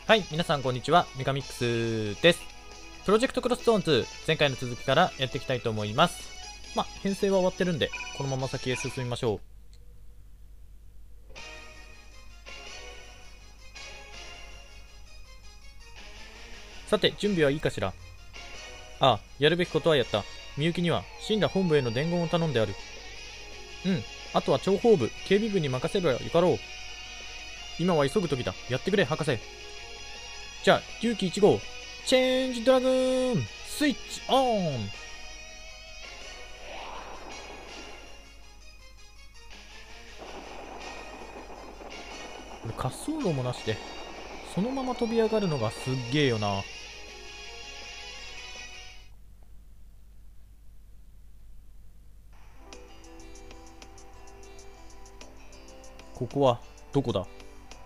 はい、皆さんこんにちは。メカミックスです。プロジェクトクロストーン2、前回の続きからやっていきたいと思います。編成は終わってるんで、このまま先へ進みましょう。さて、準備はいいかしら。ああ、やるべきことはやった。みゆきには、死んだ本部への伝言を頼んである。あとは諜報部、警備部に任せればよかろう。今は急ぐ時だ。やってくれ、博士。じゃあ、龍騎1号、チェンジドラグーン、スイッチオン。これ滑走路もなしで、そのまま飛び上がるのがすっげえよな。ここは、どこだ？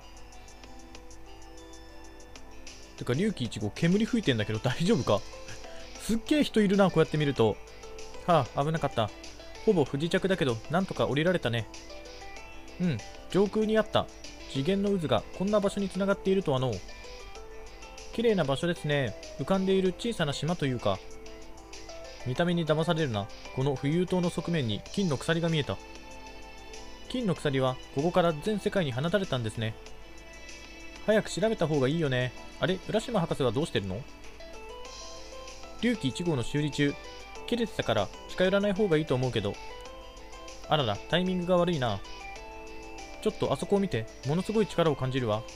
てか、龍騎1号煙吹いてんだけど大丈夫か？すっげえ人いるな、こうやって見ると。はあ、危なかった。ほぼ不時着だけど、なんとか降りられたね。上空にあった次元の渦がこんな場所に繋がっているとはのう。綺麗な場所ですね。浮かんでいる小さな島というか。見た目に騙されるな。この浮遊塔の側面に金の鎖が見えた。金の鎖はここから全世界に放たれたんですね。早く調べた方がいいよね。あれ、浦島博士はどうしてるの？龍騎1号の修理中。切れてたから近寄らない方がいいと思うけど。あらら、タイミングが悪いな。ちょっとあそこを見て、ものすごい力を感じるわ。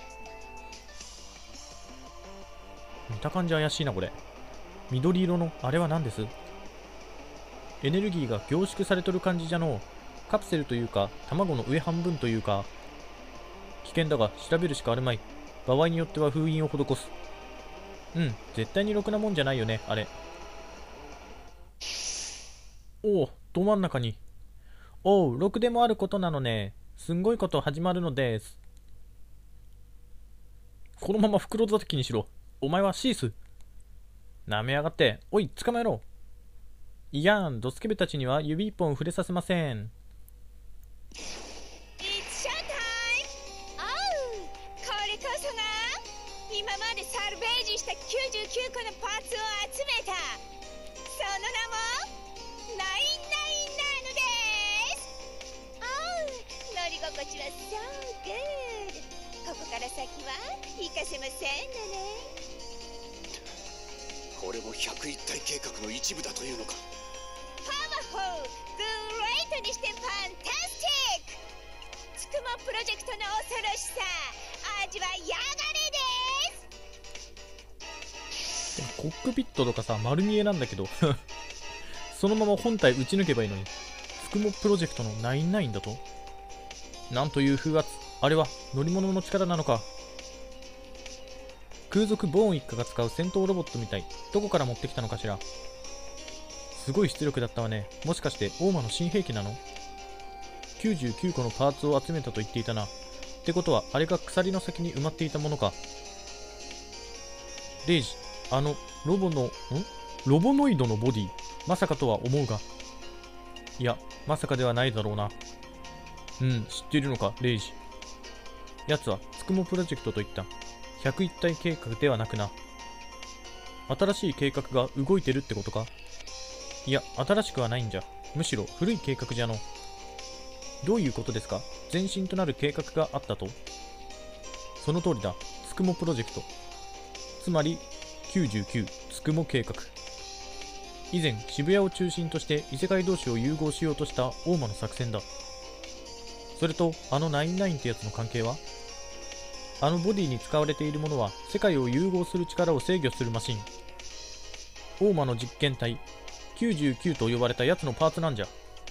見た感じ怪しいな、これ。緑色のあれは何です？エネルギーが凝縮されとる感じじゃのう。カプセルというか、卵の上半分というか。危険だが調べるしかあるまい。場合によっては封印を施す。絶対にろくなもんじゃないよね、あれ。おお、ど真ん中に。おう、ろくでもあることなのね。すんごいこと始まるのです。このまま袋叩きにしろ。お前はシース。なめやがって。おい、捕まえろ。いやん、ドスケベたちには指一本触れさせません。 今までサルベージした99個のパーツを集めた。その名もナインナインなのです。乗り心地はそうグー。ここから先は行かせませんのね。 これも101体計画の一部だというのか。 パワフルグレートにしてファンタスティック。つくもプロジェクトの恐ろしさ味わいやがれです。 コックピットとかさ、丸見えなんだけどそのまま本体打ち抜けばいいのに。つくもプロジェクトの99だと。なんという風圧。あれは乗り物の力なのか。空賊ボーン一家が使う戦闘ロボットみたい。どこから持ってきたのかしら。すごい出力だったわね。もしかして大間の新兵器なの？ 99 個のパーツを集めたと言っていたな。ってことはあれが鎖の先に埋まっていたものか。レイジ、あのロボノイドのボディ、まさかとは思うが。いや、まさかではないだろうな。知っているのか、レイジ。奴はつくもプロジェクトといった101体計画ではなくな。新しい計画が動いてるってことか？いや、新しくはないんじゃ。むしろ古い計画じゃの。どういうことですか？前身となる計画があったと？その通りだ。つくもプロジェクト。つまり99つくも計画。以前渋谷を中心として異世界同士を融合しようとした大間の作戦だ。それとあの99ってやつの関係は？あのボディに使われているものは世界を融合する力を制御するマシン。大間の実験体99と呼ばれたやつのパーツなんじゃ。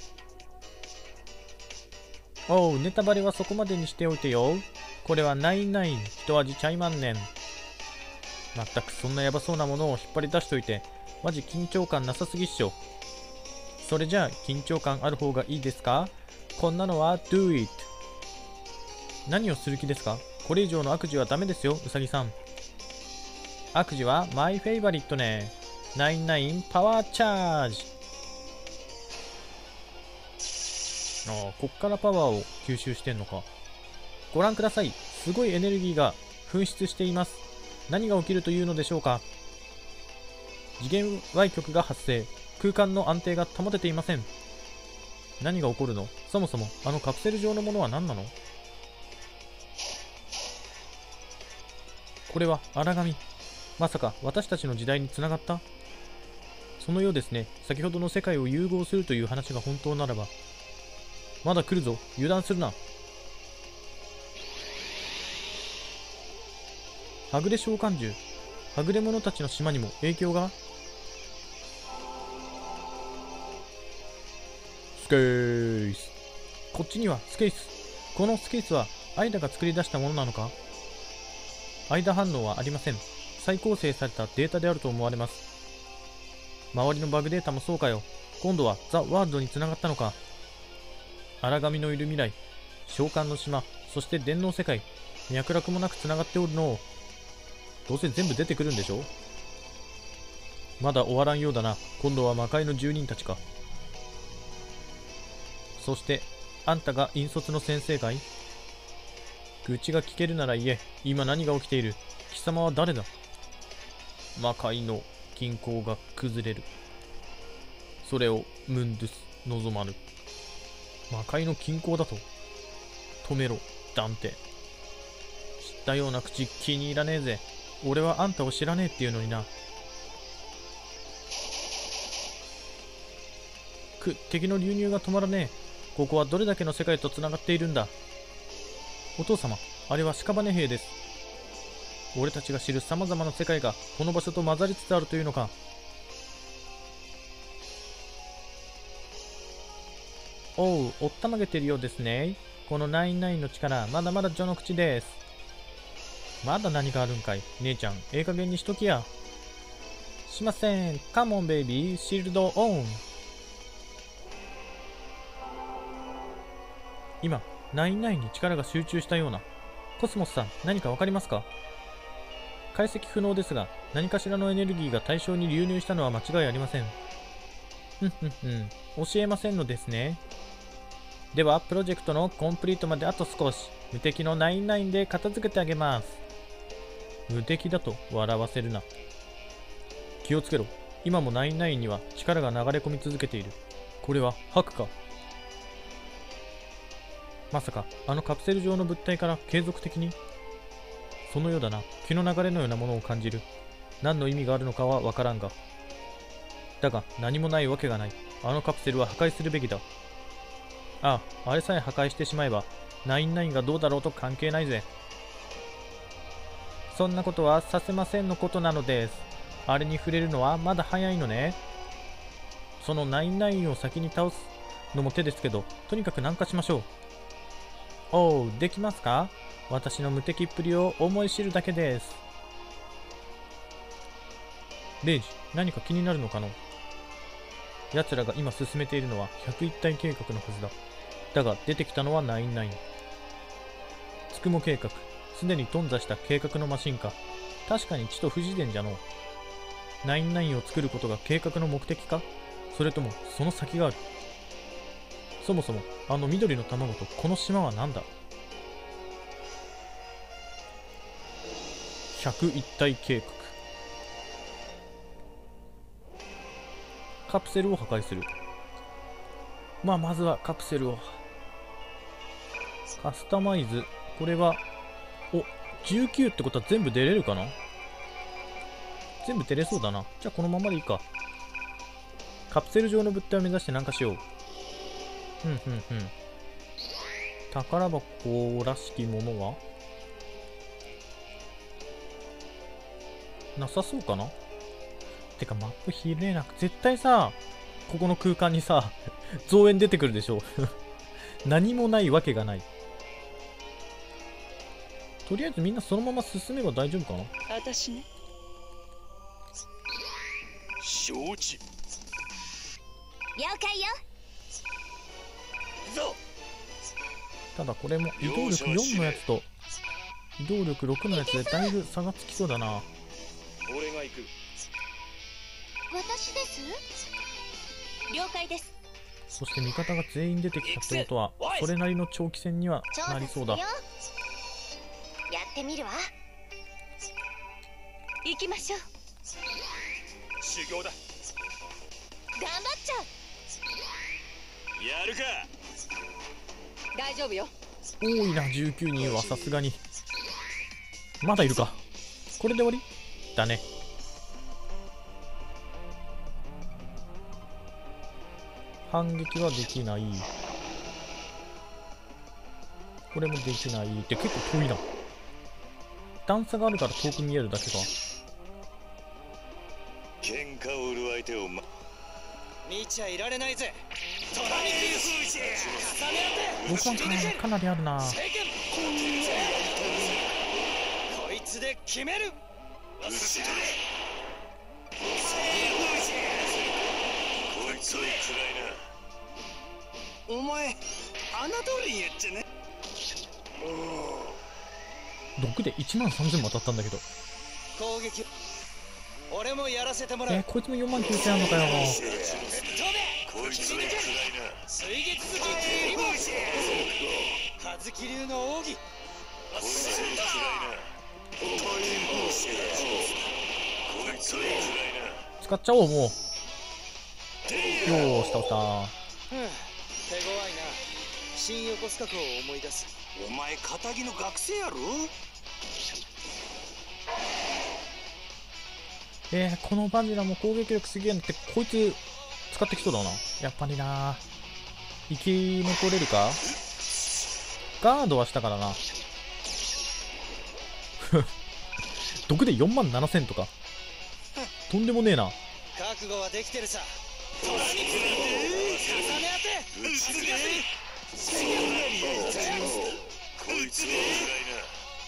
おう、ネタバレはそこまでにしておいてよ。これは99、一味ちゃいまんねん。まったくそんなヤバそうなものを引っ張り出しといて、マジ緊張感なさすぎっしょ。それじゃあ緊張感ある方がいいですか？こんなのは Do it。 何をする気ですか？これ以上の悪事はダメですよ、うさぎさん。悪事はマイフェイバリットね。99パワーチャージ。こっからパワーを吸収してんのか。ご覧ください。すごいエネルギーが紛失しています。何が起きるというのでしょうか。次元 Y 極が発生。空間の安定が保てていません。何が起こるの？そもそもあのカプセル状のものは何なの？これは荒紙。まさか私たちの時代につながった？そのようですね。先ほどの世界を融合するという話が本当ならば。まだ来るぞ。油断するな。はぐれ召喚獣。はぐれ者たちの島にも影響が？スケース。こっちにはスケース。このスケースはアイダが作り出したものなのか？アイダ反応はありません。再構成されたデータであると思われます。周りのバグデータもそうかよ。今度はザ・ワールドにつながったのか。荒神のいる未来、召喚の島、そして電脳世界、脈絡もなくつながっておるの。どうせ全部出てくるんでしょ？まだ終わらんようだな。今度は魔界の住人たちか。そして、あんたが引率の先生かい？愚痴が聞けるなら言え。今何が起きている？貴様は誰だ？魔界の均衡が崩れる。それをムンドゥス望まぬ。魔界の均衡だと？止めろ、ダンテ。知ったような口気に入らねえぜ。俺はあんたを知らねえっていうのにな。敵の流入が止まらねえ。ここはどれだけの世界とつながっているんだ。お父様、あれは屍兵です。俺たちが知る様々な世界がこの場所と混ざりつつあるというのか。おう、おったまげてるようですね。この99の力、まだまだ序の口です。まだ何かあるんかい。姉ちゃん、ええ加減にしときや。しません。カモンベイビー、シールドオン。今、99に力が集中したような。コスモスさん、何かわかりますか？解析不能ですが、何かしらのエネルギーが対象に流入したのは間違いありません。教えませんのですね。では、プロジェクトのコンプリートまであと少し、無敵の99で片付けてあげます。無敵だと笑わせるな。気をつけろ。今も99には力が流れ込み続けている。これはハクか。まさか、あのカプセル状の物体から継続的に？そのようだな。気の流れのようなものを感じる。何の意味があるのかはわからんが。だが、何もないわけがない。あのカプセルは破壊するべきだ。ああ、あれさえ破壊してしまえば、99がどうだろうと関係ないぜ。そんなことはさせませんのことなのです。あれに触れるのはまだ早いのね。その99を先に倒すのも手ですけど、とにかく南下しましょう。おう、できますか？私の無敵っぷりを思い知るだけです。レイジ、何か気になるのかの？奴らが今進めているのは101体計画のはずだ。だが出てきたのは99。つくも計画、すでに頓挫した計画のマシンか。確かにちと不自然じゃのう。99を作ることが計画の目的か？それともその先がある？そもそもあの緑の卵とこの島は何だ？101体計画。カプセルを破壊する。まずはカプセルを。カスタマイズ。これは、19ってことは全部出れるかな？全部出れそうだな。じゃあこのままでいいか。カプセル状の物体を目指して南下しよう。宝箱らしきものはなさそうかな。てかマップひれなく、絶対さ、ここの空間にさ、増援出てくるでしょ。何もないわけがない。とりあえずみんなそのまま進めば大丈夫かな。 私ね。 承知。 了解よ。 ただこれも移動力4のやつと移動力6のやつでだいぶ差がつきそうだな。 俺が行く。 私です。了解です。 そして味方が全員出てきたってことはそれなりの長期戦にはなりそうだ。 やってみるわ。 行きましょう。 修行だ。 頑張っちゃやるか。 う。大丈夫よ。 多いな、19人はさすがに。まだいるか。これで終わりだね。反撃はできない。これもできないって結構遠いな。段差があるから遠く見えるだけか。 喧嘩を売る相手を見ちゃいられないぜ。トラニキュー 6番かなりあるな。 こいつで決める。 こいつを食らいな。 お前侮りんやっちゃね。 毒で13000も当たったんだけど。 攻撃俺もやらせてもらう。 こいつも49000あるのかよ。 こいつを食らいな。 水月好き切りも葉月流の奥義。 こいつを食らいな。こいつを食らいな。 使っちゃおう、もう。よーし、倒した。 手強いな。新横須賀港を思い出す。お前片木の学生やろ。 このバジラも攻撃力すげえなって、こいつ使ってきそうだな。やっぱりな。生き残れるか。ガードはしたからな。毒で47000とか。とんでもねえな。 覚悟はできてるさ。トラニキ重ね当て。 こいつを食らいな。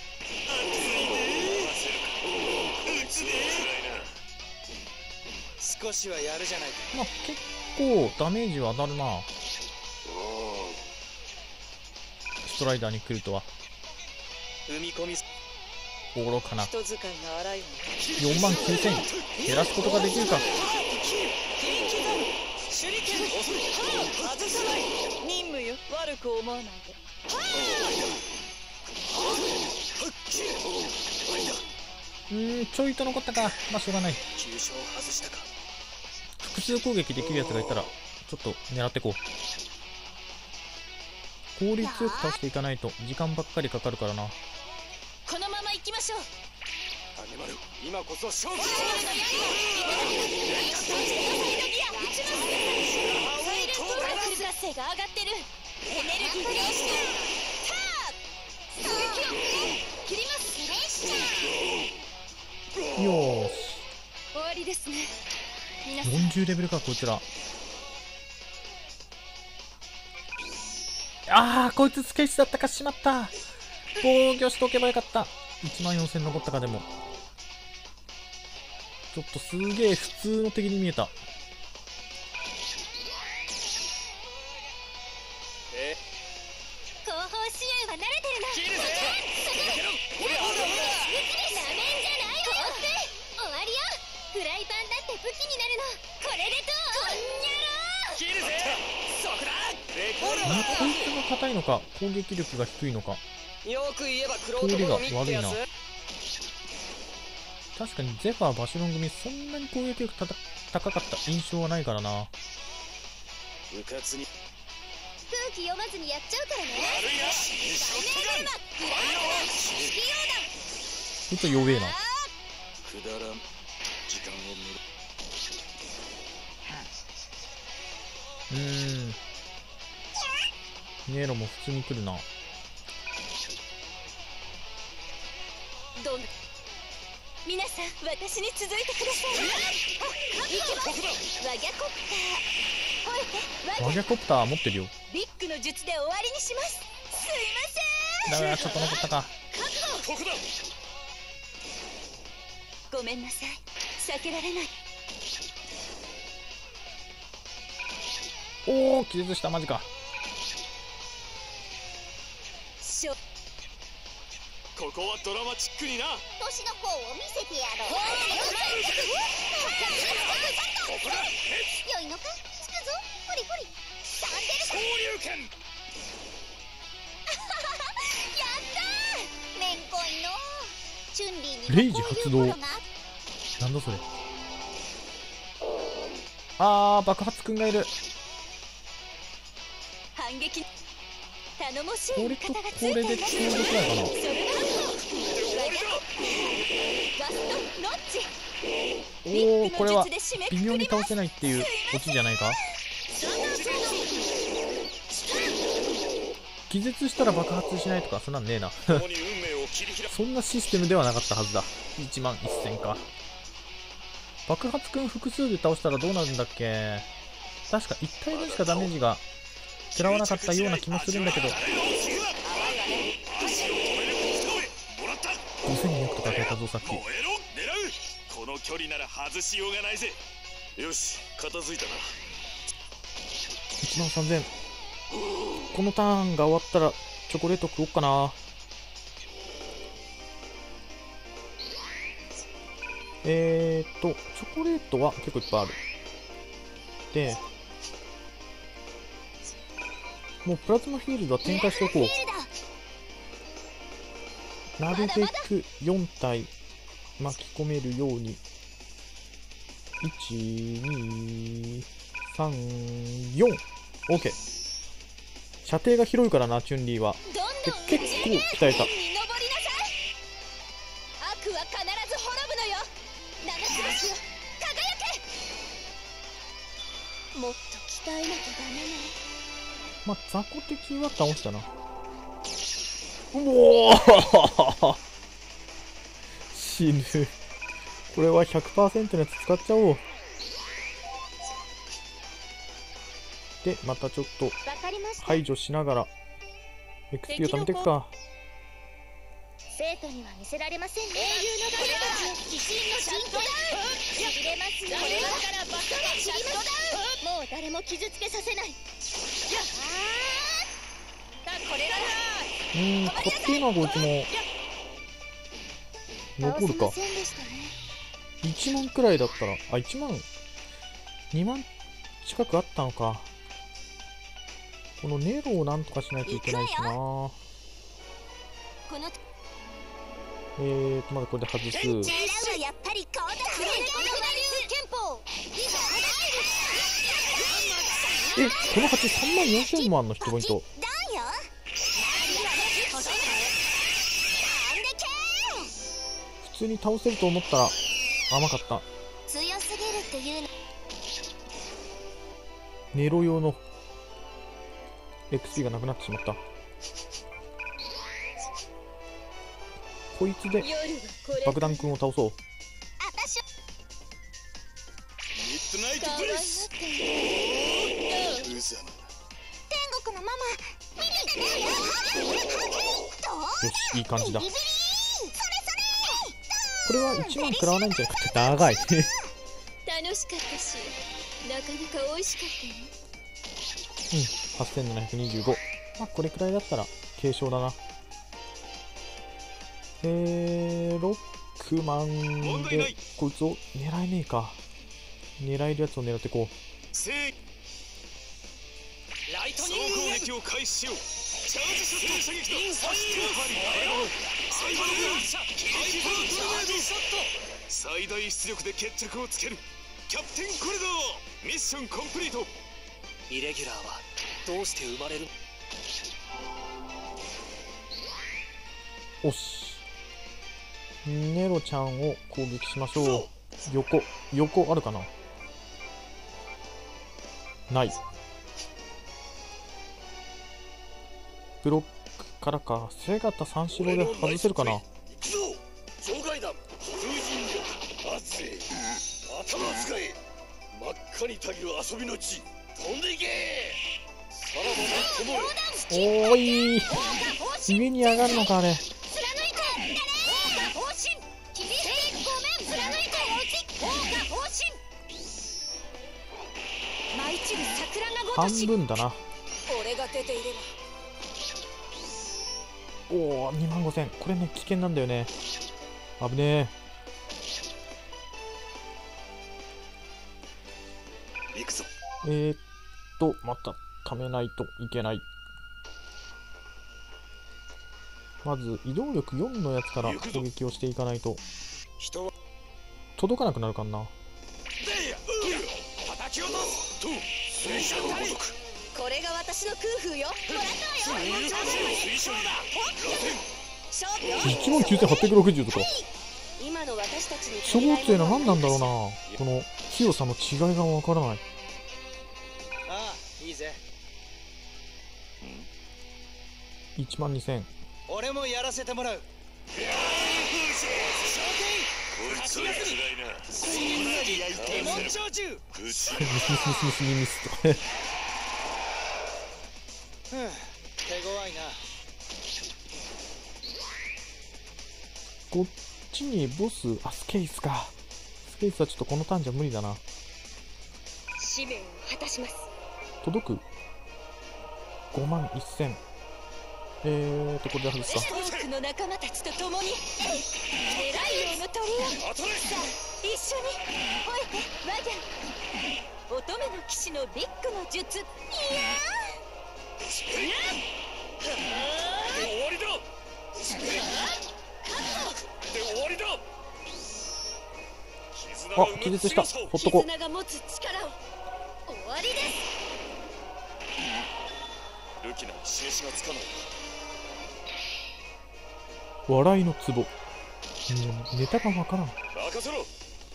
こいつを食らいな。 少しはやるじゃないか。 まあ、結構ダメージは当たるな。ストライダーに来るとは。 踏み込み愚かな。 人使いが荒いわ。 49000減らすことができるか。 手裏剣外さない。 任務よ。悪く思わないで。 ちょいと残ったか。まあしょうがない。 急所を外したか。 複数攻撃できるやつがいたらちょっと狙ってこう。効率よく倒していかないと時間ばっかりかかるからな。 このまま行きましょう。 金丸、今こそ勝負。 サイレントラックル活性が上がってる。エネルギーを切ります。 よーし。 終わりですね。皆さん 40レベルか、こちら。あー、こいつスケッチだったか。しまった。防御しとけばよかった。14000残ったか。でもちょっとすげえ普通の敵に見えた。 後方支援は慣れてるな。 切るぜ。 なめんじゃないわよ。終わりよ。フライパンだって武器になるの。これでどう？ 切るぜ。そこだ。 こいつが硬いのか攻撃力が低いのか。 よく言えばクロ通りがート好みってやつ。 悪いな。確かにゼファーバシロン組そんなに攻撃力高かった印象はないからな。 うかつに空気読まずにやっちゃうからね。 悪いな。 ちょっと弱えな。 くだらん時間をネロも普通に来るな。 どんな皆さん私に続いてください。行きます。ワギャコプター吠えて。 ワギャコプター持ってるよ。 ビッグの術で終わりにします。すいません。 だからちょっと残ったか。 ここだ。 ごめんなさい。避けられない。 おお、気絶した。マジか。 ここはドラマチックにな。 年の方を見せてやろう。 ここだ。 良いのか。つくぞ。ほりほり。サンデル交流権。 やったー。めんこいの。チュンリーにレイジ発動。 なんだそれ。あー、爆発くんがいる。 反撃頼もしいこれとこれで中毒なのかな。 それがガストノッチおー、これは微妙に倒せないっていうオチじゃないか。気絶したら爆発しないとかそんなんねえな共に運命を切り開く。 そんなシステムではなかったはずだ。1万1000か。爆発くん複数で倒したらどうなるんだっけ。確か1体分しかダメージが食らわなかったような気もするんだけど。5200とか出たぞさっき。 燃えろ、狙う。この距離なら外しようがないぜ。よし、片付いたな。 1万3000。このターンが終わったらチョコレート食おうかな。チョコレートは結構いっぱいある。で、もうプラズマフィールドは展開しておこう。なるべく4体巻き込めるように。1、2、3、4。OK。射程が広いからな、チュンリーは。で結構鍛えた。 登りなさい。悪は必ず滅ぶのよ。七つ星よ、輝け。もっと鍛えなきゃダメね。 まあ、雑魚敵は倒したな。うおー死ぬ。これは 100% のやつ使っちゃおう。で、またちょっとわかりました。 排除しながら XP を貯めていくか。 生徒には見せられませんね。英雄のダメたちを鬼神のシャットダウン。しびれますよ。これからバカがシャットダウン。もう誰も傷つけさせない。これだ。 こっていうのはこいつも残るか。 倒せませんでしたね。 1万くらいだったら、1万、2万近くあったのか。このネロをなんとかしないといけないしな。 このまだこれで外す。 狙うはやっぱりこうだ。憲法。 この8、3万4000もあんの、ヒットポイント。 だよ。 普通に倒せると思ったら甘かった。 強すぎるっていうの。 ネロ用の XP がなくなってしまった。こいつで爆弾くんを倒そう。 私ミッドナイトブレス。うざま。 天国のママ見ててね。 よし、いい感じだ。これは1万食らわないんじゃなくて長い楽しかったし、なかなか美味しかったね。 8725。まあこれくらいだったら軽傷だな。6万でこいつを狙えねえか。狙えるやつを狙ってこう。 ライトニング攻撃を開始しよう。チャージショット射撃と最大出力で決着をつける。キャプテンコリドーミッションコンプリート。 イレギュラーはどうして生まれる？ おし。ネロちゃんを攻撃しましょう。横あるかな。ない。ブロックからか。背型三四郎で外せるかな。 行くぞ場外弾風神力圧勢頭使え真っ赤にたぎる遊びの地飛んでいけさらばの友おーい上に上がるのかあれ。 貫いて王家方針切り捨てごめん貫いて王家方針舞い散る桜がごと半し分だな。 俺が出ていればおお、2万5000。これね、危険なんだよね。危ね行くぞ。 え。また貯めないといけない。まず、移動力4のやつから攻撃をしていかないと。 人は届かなくなるかな。 叩き落とすと水晶のごとく。 これが私の空風よ。もらったわよ。 水晶だ。 勝負よ。 19,860とか。 今の私たちに超強いのは何なんだろうな。この強さの違いがわからない。 ああ、いいぜ。 12,000。 俺もやらせてもらう。 こいつは辛いな。 しんなり焼いてレモン焼酎。 愚痴ミスと。 手強いな。 こっちにボス、スケイスか。スケイスはちょっとこのターンじゃ無理だな。 使命を果たします。 届く 51,000。これで外すか。 トークの仲間たちと共に狙い王の鳥よ。さあ一緒に吠えてワギャン。乙女の騎士のビッグの術。いや終わりだ。で終わりだ。 あ、気絶した。ほっとこ絆が持つ力を。終わりです。 ルキナに示しがつかない。 う。笑いの壺。ネタがわからん。 任せろ。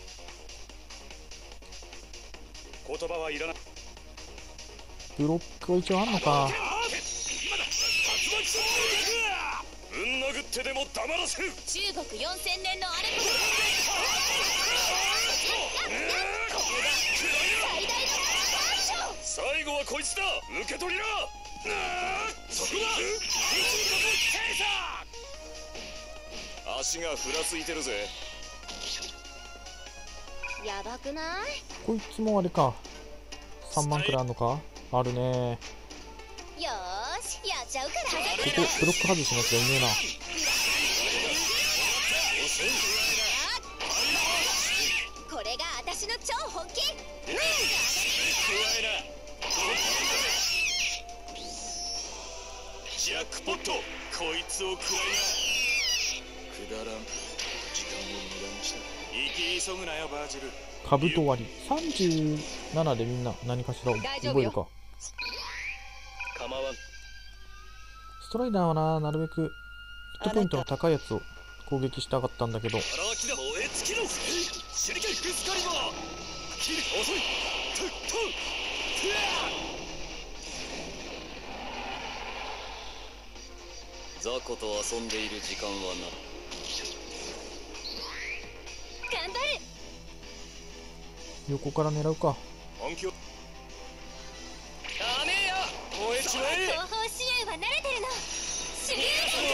言葉はいらない。 ブロックは一応あんのか。 ぶん殴ってでも黙らせる。 中国4000年のあれこそ最大の最後はこいつだ。受け取りな。そこだ。足がふらついてるぜ。 やばくない？ こいつもあれか。3万くらいあんのか。あるね。 よーし、やっちゃうから。 ここブロック外しなきゃいねえな。 これが私の超本気。 ジャックポット。こいつを食らいな。くだらん。時間を無駄にした。生き急ぐなよバージル。 カブト割り37でみんな何かしら覚えるか。 構わん。 ストライダーはな、なるべくヒットポイントの高いやつを攻撃したかったんだけど。 荒木だ。燃え尽きろ。手裏剣エスカリバー。キル遅い。トゥットゥ。雑魚と遊んでいる時間はな。 頑張る。 横から狙うか。 本気を。 ダメよ。燃えちまえ。 後方支援は慣れてるの。手裏剣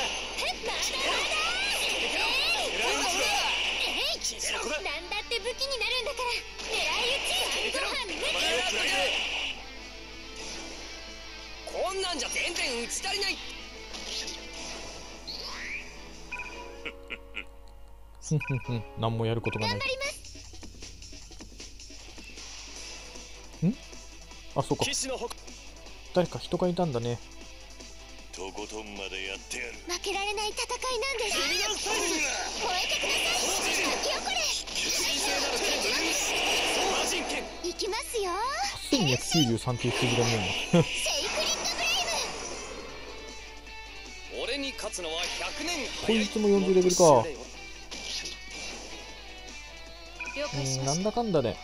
なんだって武器になるんだから。狙い撃ちご飯ね。 こんなんじゃ全然打ち足りない。 何もやることがない。 頑張ります。 あ、そうか。 騎士の誰か人がいたんだね。 とことんまでやってやる。 負けられない戦いなんです。 君のスタイル。 燃えてください。生きよこれ。いきますよ。 8293っていう数字が見えるの。 シェイクリッドブレイ俺に勝つのは100年こいつも40レベルか。 ム。了解しました。 なんだかんだで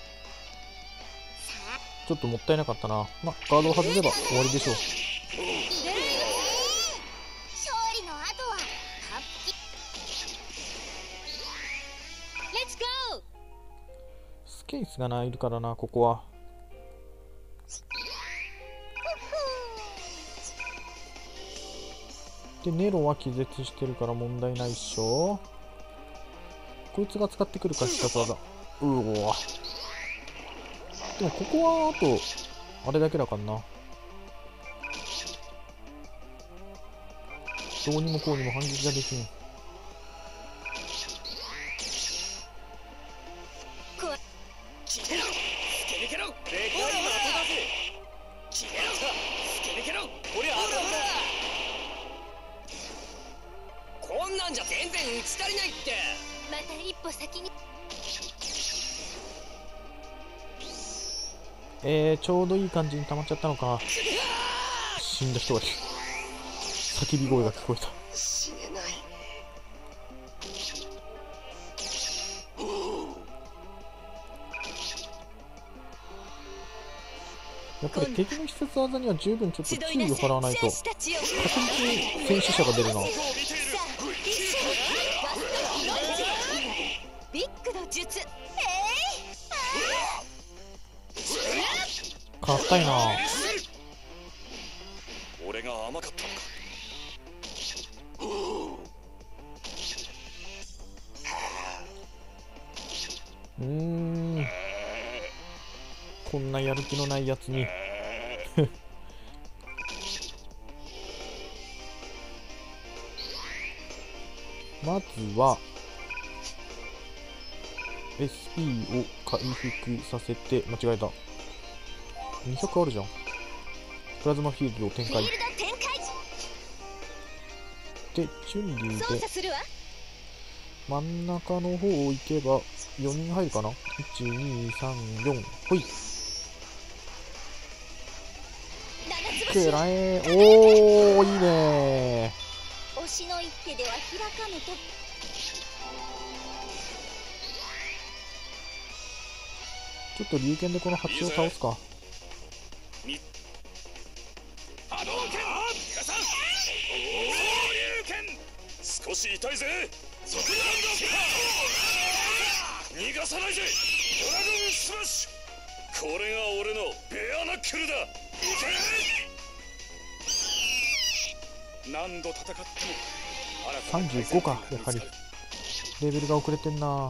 ちょっともったいなかったな。まあガードを外せば終わりでしょう。 勝利の後は完璧。レッツゴー。 スケイスがないるからな、ここは。でネロは気絶してるから問題ないっしょ。こいつが使ってくるか、必殺技。うおわ。でもここはあとあれだけだからな。どうにもこうにも反撃ができん。 スケベケロ。でかい的だぜ。キレろ。スケベケロ。こりゃあるんだ。 こんなんじゃ全然点打ち足りないって。 また一歩先に。 ちょうどいい感じに溜まっちゃったのか。死んだ人がいる。叫び声が聞こえた。 死ねない。 やっぱり敵の必殺技には十分ちょっと注意を払わないと確実に戦死者が出るな。 ビッグの術。 硬いな。 俺が甘かったのか。 こんなやる気のないやつにまずは SP を回復させて、間違えた。200あるじゃん。プラズマフィールドを展開で、チュンリーで真ん中の方を行けば4人入るかな。 1,2,3,4 ほい。くらえ。おー、いいねー。 推しの一手では開かぬと。 ちょっと龍剣でこの蜂を倒すか。 波動拳皆さん、龍剣少し痛いぜ。速度逃がさないぜ。ドラゴンスマッシュ。これが俺のベアナックルだ。いけ。何度戦っても 35か。やはりレベルが遅れてんな。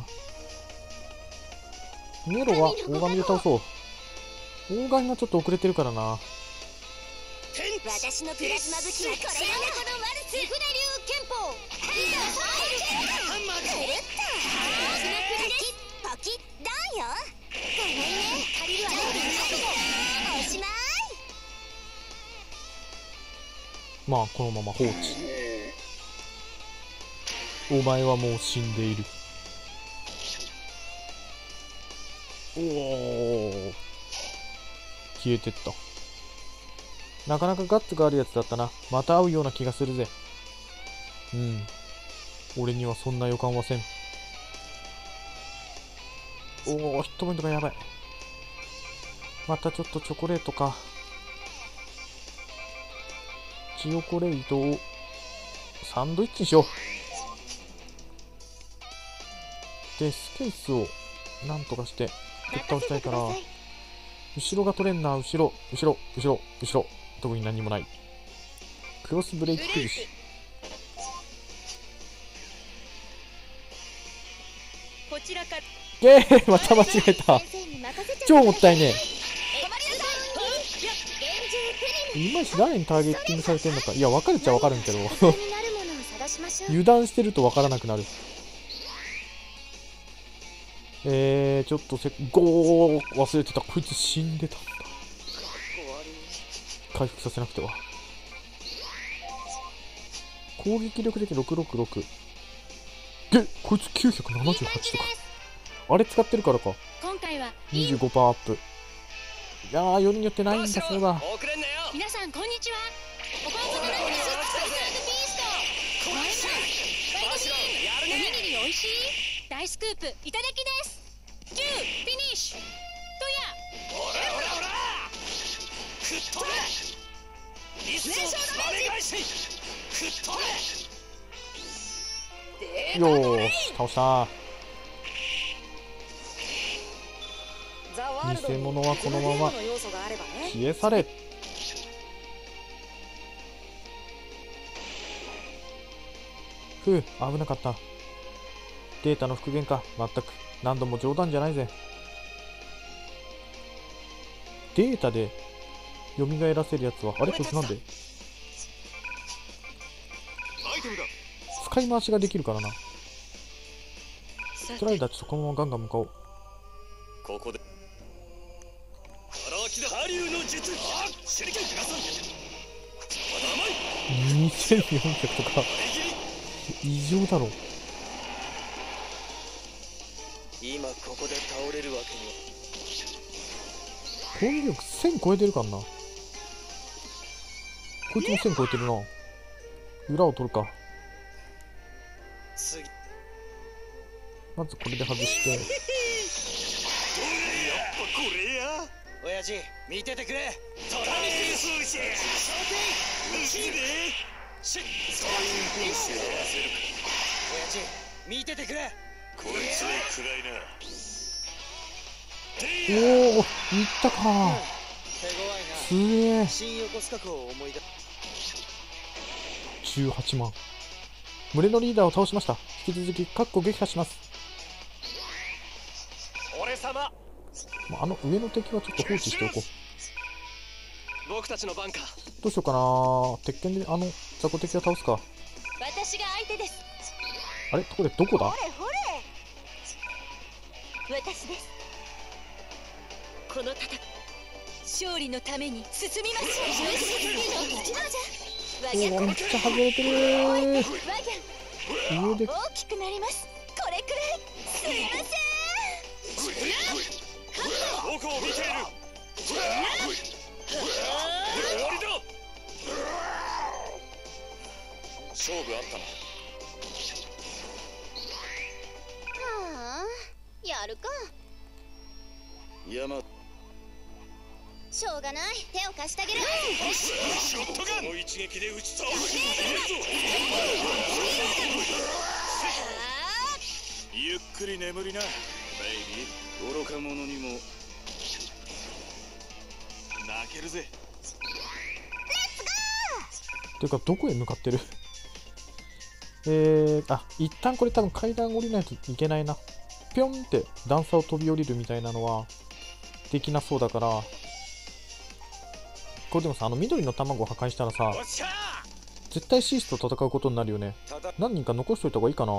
ネロは大神で倒そう。大神がちょっと遅れてるからな。 私のプラズマ武器はこれだ。このワルツ、船流拳法。ハンマーで狂った。パキッダウンよ。ごめんね。借りるわね。おしまい。 まあこのまま放置。お前はもう死んでいる。おお、消えてった。なかなかガッツがあるやつだったな。また会うような気がするぜ。俺にはそんな予感はせん。おお、ヒットポイントがやばい。またちょっとチョコレートか。チョコレートをサンドイッチにしよう。で、スケースをなんとかしてぶっ倒したいから、後ろが取れんな。後ろ。特に何もない。クロスブレイク崩し。また間違えた。超もったいねえ。いまいち誰にターゲッティングされてんのか。いや、分かるっちゃ分かるんけど油断してると分からなくなる。ちょっとゴー忘れてた。こいつ死んでたんだ。回復させなくては。攻撃力的666。こいつ978とか。あれ使ってるからか。25%アップ。いやー、よりによってないんだ。そうだ。 皆さんこんにちは。おばあちゃんのビースト。おにぎりおいしい。大スクープいただきです。9フィニッシュ。とや。 ほらくっ飛べ。いっそつまめ返し。くっ飛べ。 よーし、倒した。偽物はこのまま消え去れ。ふう、危なかった。データの復元か。まったく何度も冗談じゃないぜ。データで蘇らせるやつは、あれこいつなんで使い回しができるからな。ストライダーちょっとこのままガンガン向かおう。 ここでハリューの術。手裏剣皆さん。 2400とか異常だろ。 今ここで倒れるわけには。 攻撃力1000超えてるからな。こいつも1000超えてるな。裏を取るか。 次まずこれで外して。 やっぱこれや。 親父見ててくれ。トランクスーシーうちでシッサインコースを合わせるか。 親父見ててくれ。 こいつは暗いな。 おお、いったか。 手強いな。 すげえ。 新横須賀港を思い出 18万。群れのリーダーを倒しました。引き続き各個撃破します。 俺様。 あの上の敵はちょっと放置しておこう。 僕たちの番か。 どうしようかな。鉄拳であの雑魚敵を倒すか。 私が相手です。 あれ、これどこだ。 ほれほれ、私です。この戦い勝利のために進みます。 おお、めっちゃ外れてる。上で大きくなります。これくらいすいません。 僕を見ている。終わりだ。勝負あったな。 はあ、やるか。 山しょうがない。手を貸してあげる。 ショットガンの一撃で打ち倒す。ゆっくり眠りな、ベイビー。愚か者にも泣けるぜ。 ていうかどこへ向かってる。一旦これ多分階段降りないといけないな。ぴょんって段差を飛び降りるみたいなのはできなそうだから。これでもさ、あの緑の卵を破壊したらさ、絶対シースと戦うことになるよね。何人か残しといた方がいいかな。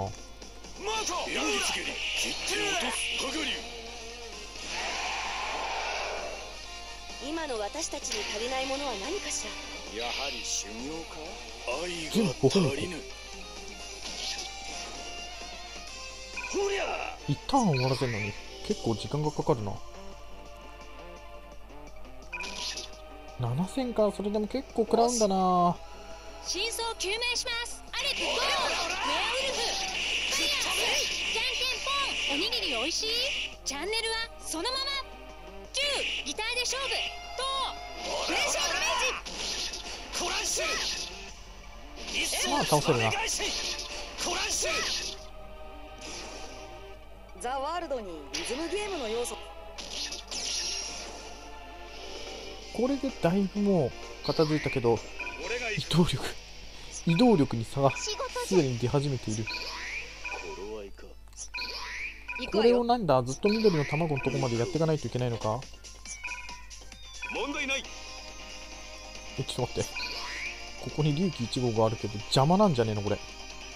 今の私たちに足りないものは何かしら。 やはり修行か。愛全部がボコボコ足りぬ。ほりゃ。 一旦終わらせるのに結構時間がかかるな。7000か。それでも結構食らうんだな。 真相究明します。アレクゴー。メアウルフ。じゃんけんぽん。おにぎりおいしい。チャンネルはそのまま。9ギターで勝負。とプレッシャーダメージ。 コラッシュ。 まあ倒せるな。 コラッシュ。 ザ・ワールドにリズムゲームの要素。 これでだいぶもう片付いたけど、 俺が移動力に差がすでに出始めている。 頃合いか。 これをなんだ、ずっと緑の卵のとこまでやっていかないといけないのか。 問題ない。 ちょっと待って、ここに隆起1号があるけど邪魔なんじゃねえのこれ。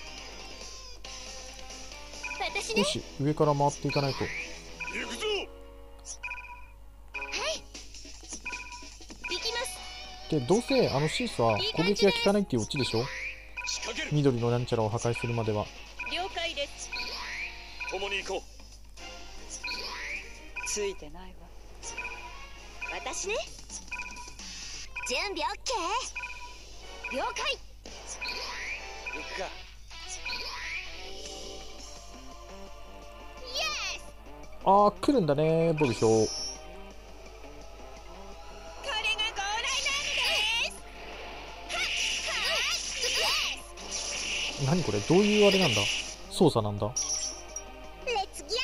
私ね。 少し上から回っていかないと。 行くぞ。 行きます。 でどうせあのシースは攻撃が効かないっていうオチでしょ。 仕掛ける。 緑のなんちゃらを破壊するまでは。 了解です。 共に行こう。 ついてないわ。 私ね。準備 OK。了解。 行くか。 あー、来るんだねボルヒョウ。 これが号来なんです。 何これ、どういうあれなんだ、操作なんだ。 レッツギ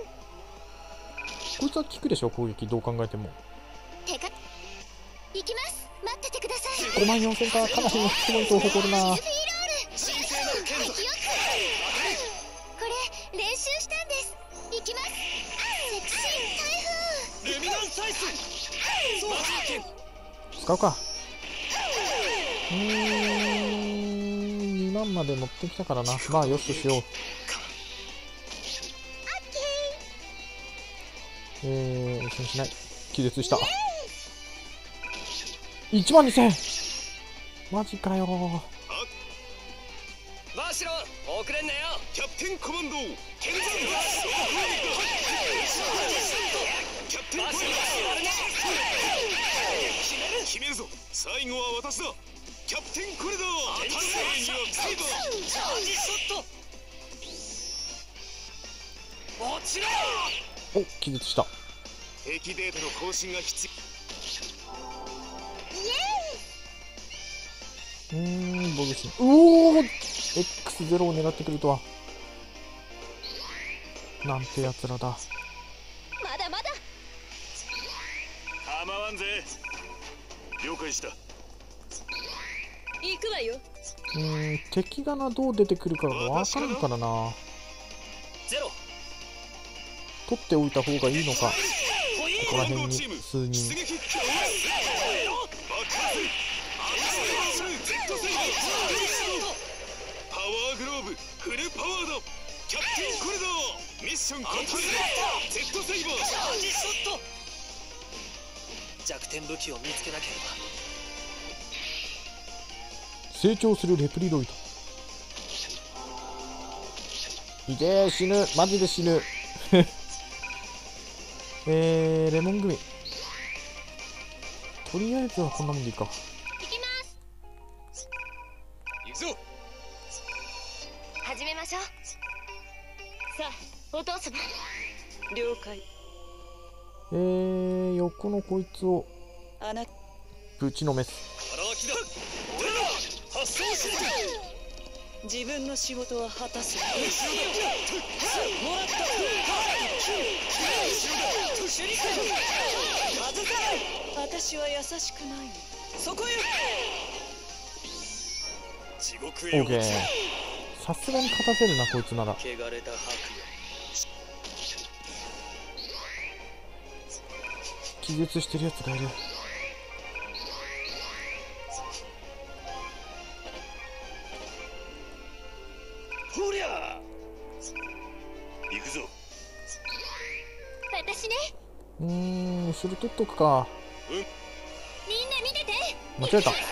こいつは効くでしょ攻撃、どう考えても。 ャー。てか行きます。待っててください。 5万4000か。かなりのヒットポイントを誇るな。 これ練習したんです。行きます。セクシー台ルミナンサイス。 使うか。2万まで持ってきたからな。まあよしとしよう。一緒にしない。気絶した。12000。マジかよ。 バシロ遅れんなよ。 キャプテンコマンド。 剣山キャプテンポイント決めるぞ。最後は私だ。キャプテンコリドー。達成にはサイバーチャージショット。もちろん。 お、気絶した。 敵データの更新が必ボグシン。おお X0 を狙ってくるとは。なんてやつらだ。 まだまだ。 構わんぜ。了解した。 行くわよ。 敵がどう出てくるかがわからんからな。 ゼロ。 取っておいた方がいいのか。ここら辺に数人。 出撃。パワーグローブフルパワーだ。キャプテンコリドー。ミッションコンプリート。Z セイバー。 チャージショット。弱点武器を見つけなければ。 成長するレプリロイド。いけー、死ぬ。マジで死ぬ。レモン組。とりあえずはこんなもんでいいか。 行きます。 行くぞ。 始めましょう。さあ、お父様。 了解。 横のこいつをあなぶちのめす。 から空きだ。俺ら発送しろ。 自分の仕事は果たす。 もらった。手裏剣。 外さない。私は優しくない。そこへ。 地獄へ。 オーケー。さすがに勝たせるな、こいつなら。 汚れた白気絶してるやつがいる。 ほりゃ。行くぞ。 私ね。 後ろ取っとくか。 みんな見てて。 間違えた。 爆発。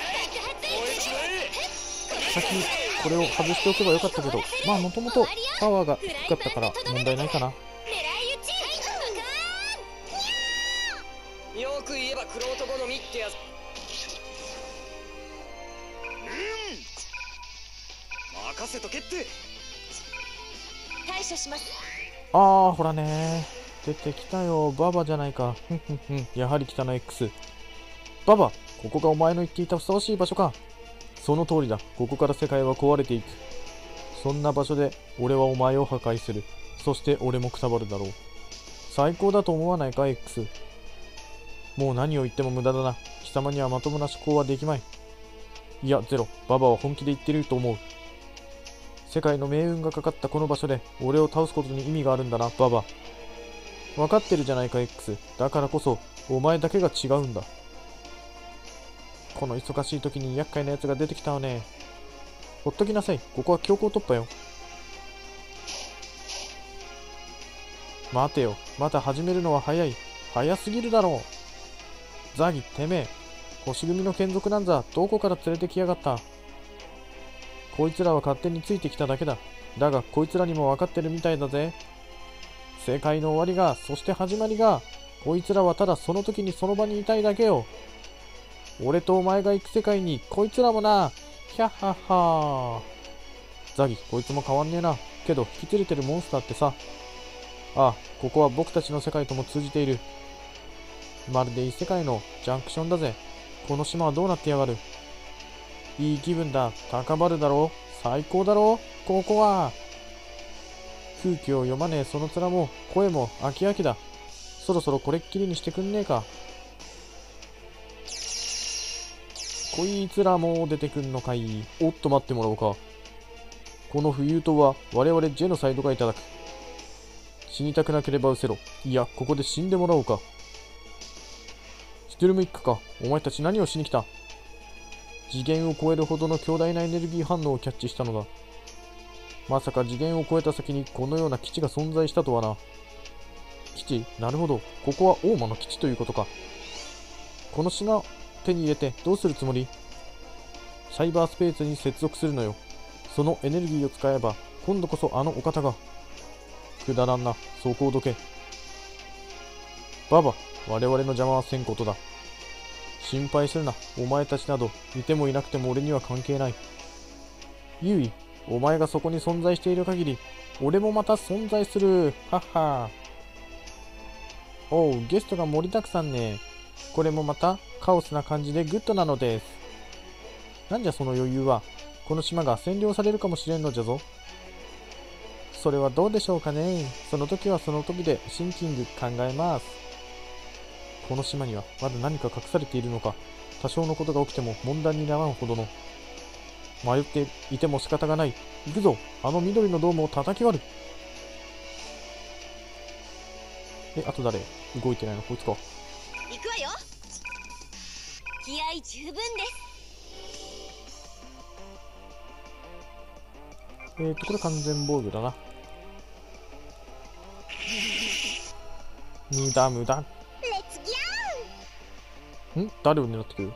先にこれを外しておけばよかったけど、まあもともとパワーが低かったから問題ないかな。 狙い撃ち。 よく言えばクロート好みってやつ。 任せとけって。 対処します。 あー、ほらねー。出てきたよ。ババじゃないか。やはり来たな X。ババ、ここがお前の言っていたふさわしい場所か。その通りだ。ここから世界は壊れていく。そんな場所で俺はお前を破壊する。そして俺もくたばるだろう。最高だと思わないか X。もう何を言っても無駄だな。貴様にはまともな思考はできまい。いや、ゼロ。ババは本気で言ってると思う。世界の命運がかかったこの場所で俺を倒すことに意味があるんだな、ババ。分かってるじゃないか X。だからこそお前だけが違うんだ。この忙しい時に厄介なやつが出てきたわね。ほっときなさい。ここは強行突破よ。待てよ。まだ始めるのは早い。早すぎるだろう。ザギ、てめえ。星組の眷属なんざどこから連れてきやがった。こいつらは勝手についてきただけだ。だがこいつらにも分かってるみたいだぜ。世界の終わりが、そして始まりが、こいつらはただその時にその場にいたいだけよ。俺とお前が行く世界にこいつらもな。ヒャッハッハー。ザギ、こいつも変わんねえな。けど引き連れてるモンスターってさ。ああ、ここは僕たちの世界とも通じている。まるで異世界のジャンクションだぜ。この島はどうなってやがる。いい気分だ。高まるだろう。最高だろう。ここは。空気を読まねえその面も声も飽き飽きだ。そろそろこれっきりにしてくんねえか。こいつらも出てくんのかい。おっと待ってもらおうか。この浮遊島は我々ジェノサイドがいただく。死にたくなければ失せろ。いや、ここで死んでもらおうか。シュトゥルム一家か。お前たち何をしに来た。次元を超えるほどの強大なエネルギー反応をキャッチしたのだ。まさか次元を超えた先にこのような基地が存在したとはな。基地？なるほど。ここは大魔の基地ということか。この品を手に入れてどうするつもり？サイバースペースに接続するのよ。そのエネルギーを使えば今度こそあのお方が。くだらんな。そこをどけ。 ババ、我々の邪魔はせんことだ。心配するな。お前たちなどいてもいなくても俺には関係ない。ユイ、お前がそこに存在している限り俺もまた存在する。はっは。おう、ゲストが盛りだくさんね。これもまたカオスな感じでグッドなのです。なんじゃその余裕は。この島が占領されるかもしれんのじゃぞ。それはどうでしょうかね。その時はその時でシンキング考えます。この島にはまだ何か隠されているのか。多少のことが起きても問題にならんほどの。迷っていても仕方がない。行くぞ、あの緑のドームを叩き割る。あと誰動いてないの？こいつか。 行くわよ。気合十分です。 これ完全防御だな。無駄無駄。 レッツギャー。 誰を狙ってくる？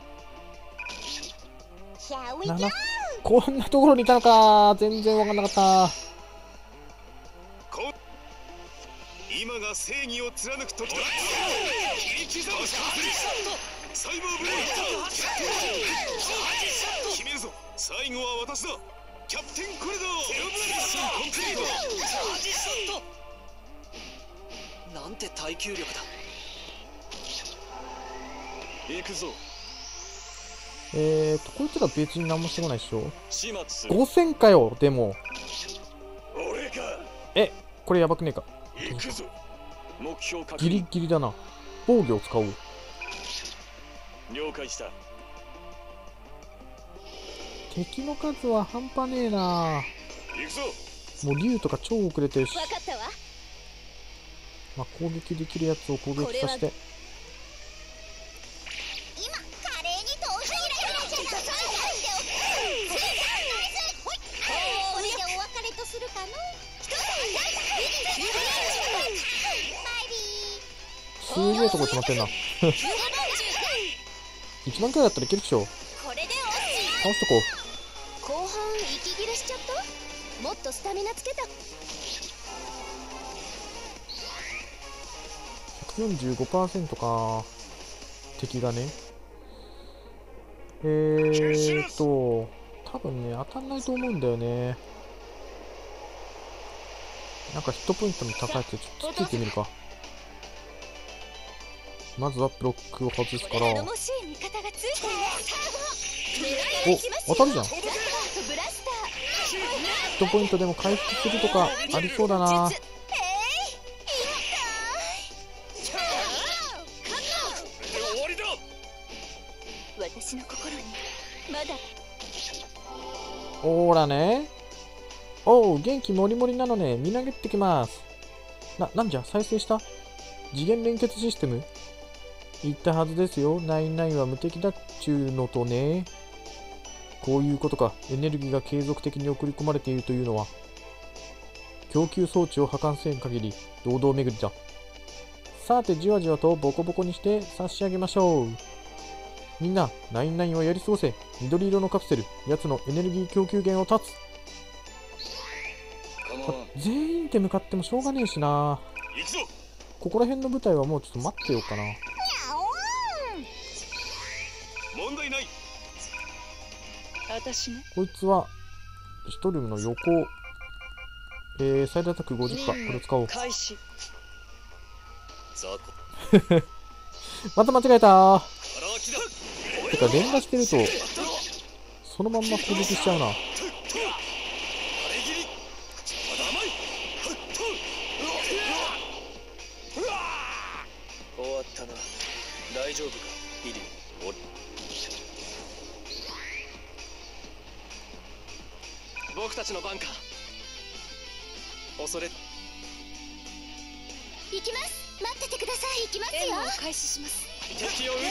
シャウィギャー。 こんなところにいたのか。全然わかんなかった。 今が正義を貫く時だ。サイバーブレイド。決めるぞ。最後は私だ。キャプテンコリドー。コンプリート。 なんて耐久力だ。行くぞ。 こいつら別に何もしてこないでしょ。 始末する。 5000かよ。でも俺か。 これやばくねえか。 行くぞ。目標確認。 ギリギリだな。防御を使おう。 了解した。 敵の数は半端ねえな。 行くぞ。 もう竜とか超遅れてるし。 分かったわ。 攻撃できるやつを攻撃させて。 今華麗に投資いらっしゃった。これでお別れとするかの。 すげえとこ決まってんな。1万くらいだったらいけるでしょ。 これで倒しとこう。 後半息切れしちゃった。もっとスタミナつけた。 145% か。敵がね。多分ね当たんないと思うんだよね。なんかヒットポイントの高いやつちょっとついてみるか。まずはブロックを外すから。お、当たるじゃん。ヒットポイントでも回復するとかありそうだな。 私の心にまだ。 ほらね。おう、元気もりもりなのね。みなげってきます。なんじゃ再生した？次元連結システム？言ったはずですよ。99は無敵だっちゅうのとね。こういうことか。エネルギーが継続的に送り込まれているというのは。供給装置を破壊せん限り堂々巡りだ。さてじわじわとボコボコにして差し上げましょう。みんな99をやり過ごせ。緑色のカプセル、奴のエネルギー供給源を断つ。全員で向かってもしょうがねえしな。ここら辺の部隊はもうちょっと待ってようかな。 問題ない。 私もこいつはシュトルムの横、サイドアタック 50%。 これを使おう。 開始。 また間違えた。てか連打してるとそのまんま攻撃しちゃうな。 終わったな。大丈夫かビリー。僕たちの番か。恐れ。 行きます。待っててください。行きますよ。 援護を開始します。 敵を撃つ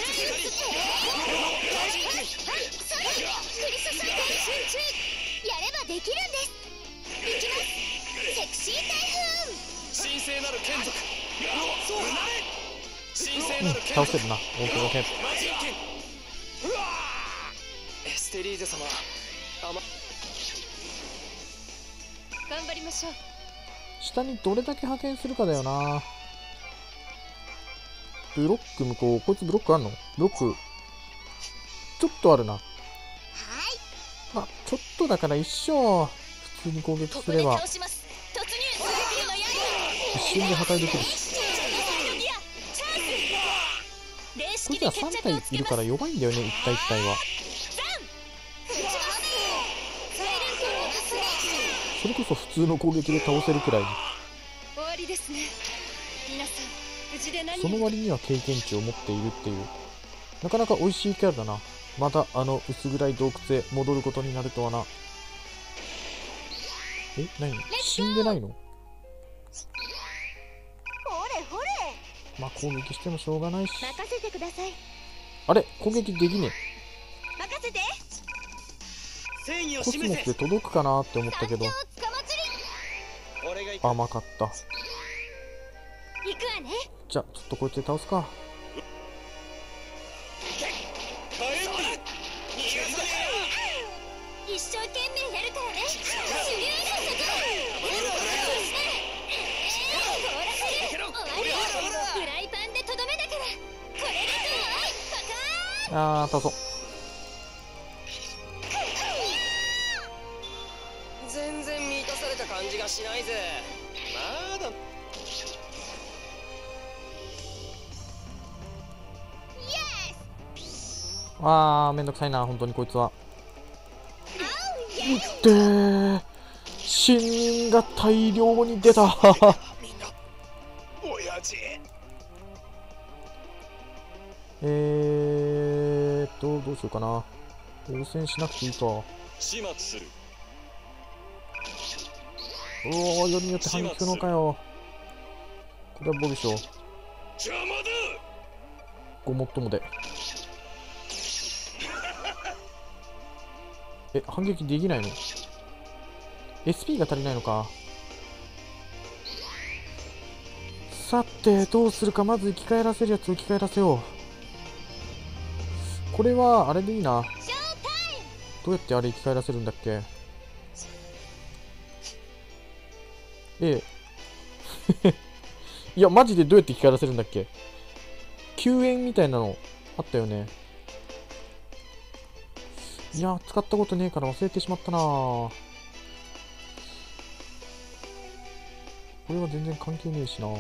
降り注いでる集中。やればできるんです。行きます。セクシー台風。 神聖なる眷属。そうなれ。神聖なる眷属。 倒せるな。OK。 魔人剣。エステリーゼ様。 頑張りましょう。 下にどれだけ派遣するかだよな。 ブロック向こう。こいつブロックあんの？ブロックちょっとあるな。まあちょっとだから一緒。普通に攻撃すれば一瞬で破壊できるし。こいつは3体いるから弱いんだよね、1体1体は。それこそ普通の攻撃で倒せるくらい。 終わりですね。皆さん無事で何その割には経験値を持っているっていう、なかなか美味しいキャラだな。またあの薄暗い洞窟へ戻ることになるとはな。え、何？死んでないの？ ほれほれ。 まあ攻撃してもしょうがないし。 任せてください。 あれ、攻撃できね任せて。 正義え。 を示せ。 コスモスで届くかなって思ったけど俺が行く。 甘かった。 行くわね。 じゃあちょっとこいつで倒すか。 一生懸命やるからね。手榴弾フライパンでとどめだから。これでどう？ あー、倒そう。 全然満たされた感じがしないぜ。 まだあー、めんどくさいな、本当にこいつは。ってー、死人が大量に出た。 みんな親父。 どうしようかな。応戦しなくていいか。 始末する。 おお、よりによって反撃するのかよ。これはボでしょ。 邪魔だ。 ごもっともで。え、反撃できないの？ SP が足りないのか。さて、どうするか。まず生き返らせるやつを生き返らせよう。これは、あれでいいな。どうやってあれ生き返らせるんだっけ。いや、マジでどうやって生き返らせるんだっけ。救援みたいなのあったよね。いや、使ったことねえから忘れてしまったな。これは全然関係ねえしな。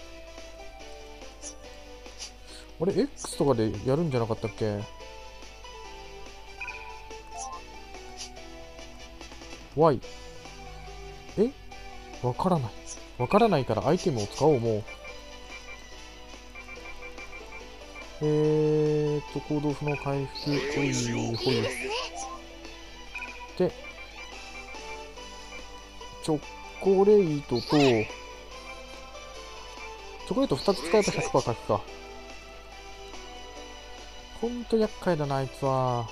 あれ X とかでやるんじゃなかったっけ。Y わからない。わからないからアイテムを使おう。もう行動不能回復。ほいほいで、チョコレートとチョコレート2つ使えば 100% 回復か。ほんと厄介だな、あいつは。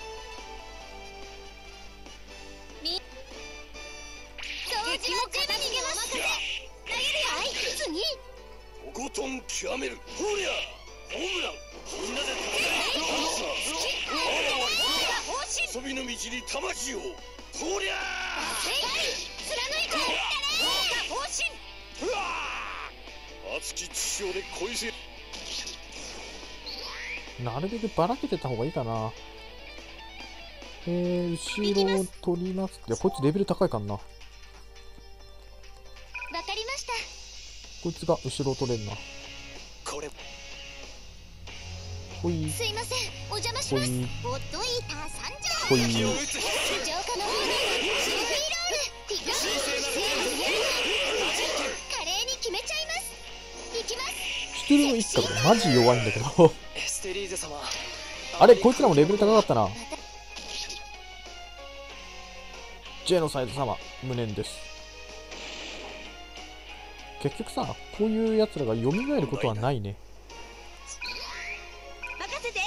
とことん極める。ほりゃホームラン。みんなで遊びの道に魂を。ほりゃ熱き血潮で恋せ。 なるべくばらけてた方がいいかな。後ろを取ります。いや、こいつレベル高いかんな。 わかりました。 こいつが後ろを取れるな。 これほいすいません、お邪魔しほいます。ホットイーター参上。 ほい。 浄化のシルフィーロール、ティガー華麗に決めちゃいます。行きます。 シュトゥルの一家がマジ弱いんだけど。 エステリーゼ様。 あれ、こいつらもレベル高かったな。ジェノサイド様、無念です。結局さ、こういう奴らが蘇ることはないね。 任せて。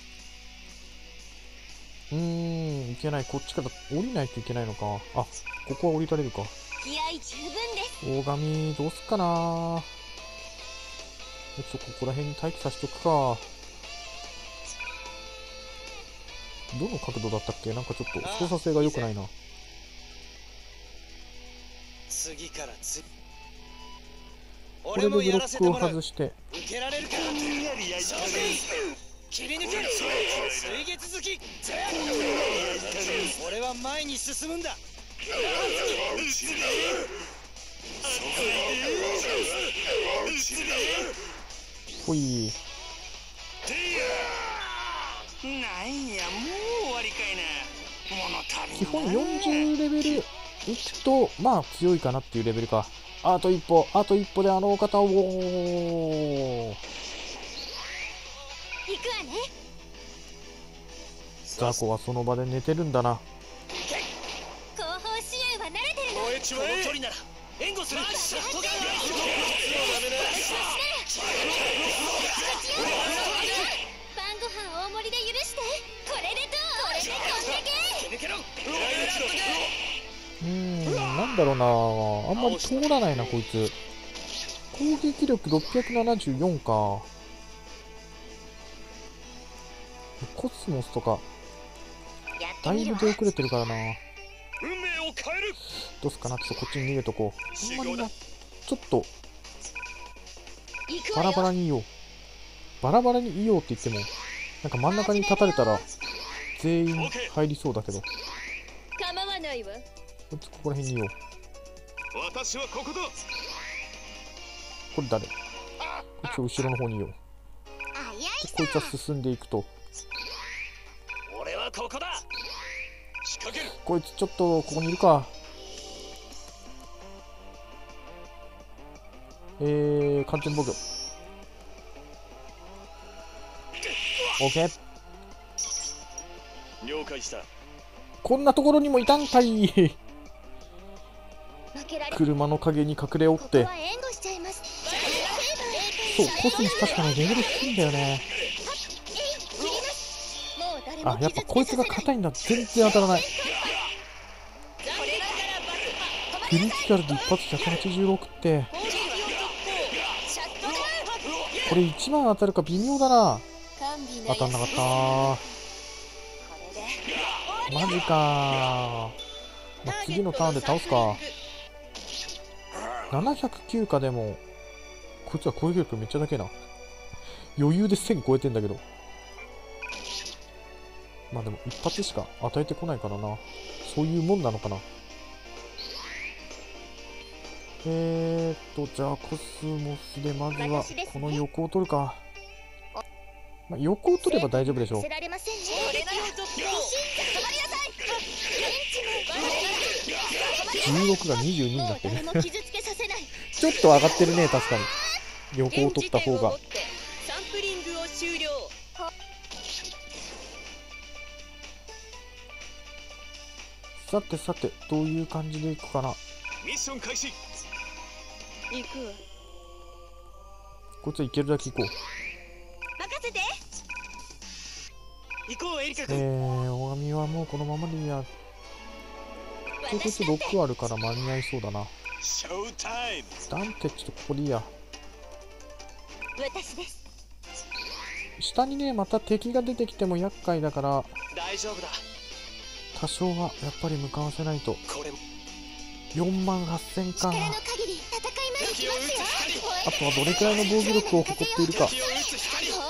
いけない。こっちから降りないといけないのか。あ、ここは降りられるか。 気合十分です。 大神、どうすっかな。ここら辺に待機させとくか。どの角度だったっけ。なんかちょっと操作性が良くないな。 次から次。 これでブロックを外して。 受けられるか。 ぼんやり焼い切り抜ける水月好き。俺は前に進むんだ。 ほい。 なんやもう終わりかいな。物足りんな。 基本40レベルいくとまあ強いかなっていうレベルか。あと一歩、あと一歩であのお方を。 行くわね。 ザコはその場で寝てるんだな。 後方支援は慣れてるの。 燃えちまえ。この距離なら援護する。ショットガン。 晩ご飯大盛りで許して。これでどう？これでこんだけ。 なんだろうな、あんまり通らないなこいつ。攻撃力674か。コスモスとかだいぶ出遅れてるからな。 運命を変える。 どうすかな、ちょっとこっちに逃げとこう。あんまりな、ちょっとバラバラにいよう。バラバラにいようって言ってもなんか真ん中に立たれたら全員入りそうだけど、こ構わないわ。 いつここら辺にいよう。 私はここだ。 これ誰？こいつ後ろの方にいよう。でこいつは進んでいくと、 俺はここだ。仕掛ける。 こいつちょっとここにいるか。完全防御。OK。 了解した。 こんなところにもいたんかい。 負けられ。 車の陰に隠れおって。 ここは援護しちゃいます。 そう、コスモス確かにレベル低いんだよね。あ、やっぱこいつが硬いんだ。全然当たらない。クリティカルで一発186って、これ1万当たるか微妙だな。当たんなかったー。マジかー。まあ、次のターンで倒すか。709か。でもこいつは攻撃力めっちゃだけな。余裕で1000超えてんだけど。まあでも一発しか与えてこないからな。そういうもんなのかな。じゃあコスモスでまずはこの横を取るか。まあ、横を取れば大丈夫でしょう。16が22になってる。ちょっと上がってるね、確かに。横を取った方が。 サンプリングを終了。 さてさて、どういう感じでいくかな。 ミッション開始。 行くわ。 こいつはいけるだけ行こう。 任せて。 行こうエリカ君。 大神はもうこのままでいいや。こいつ6あるから間に合いそうだな。 ショータイム。 ダンテちょっとここでいいや。 私です。 下にね、また敵が出てきても厄介だから、 大丈夫だ。 多少はやっぱり向かわせないと。 これも 48000か。 力の限り戦いまできますよ。 あとはどれくらいの防御力を誇っているか。 ホーリーランス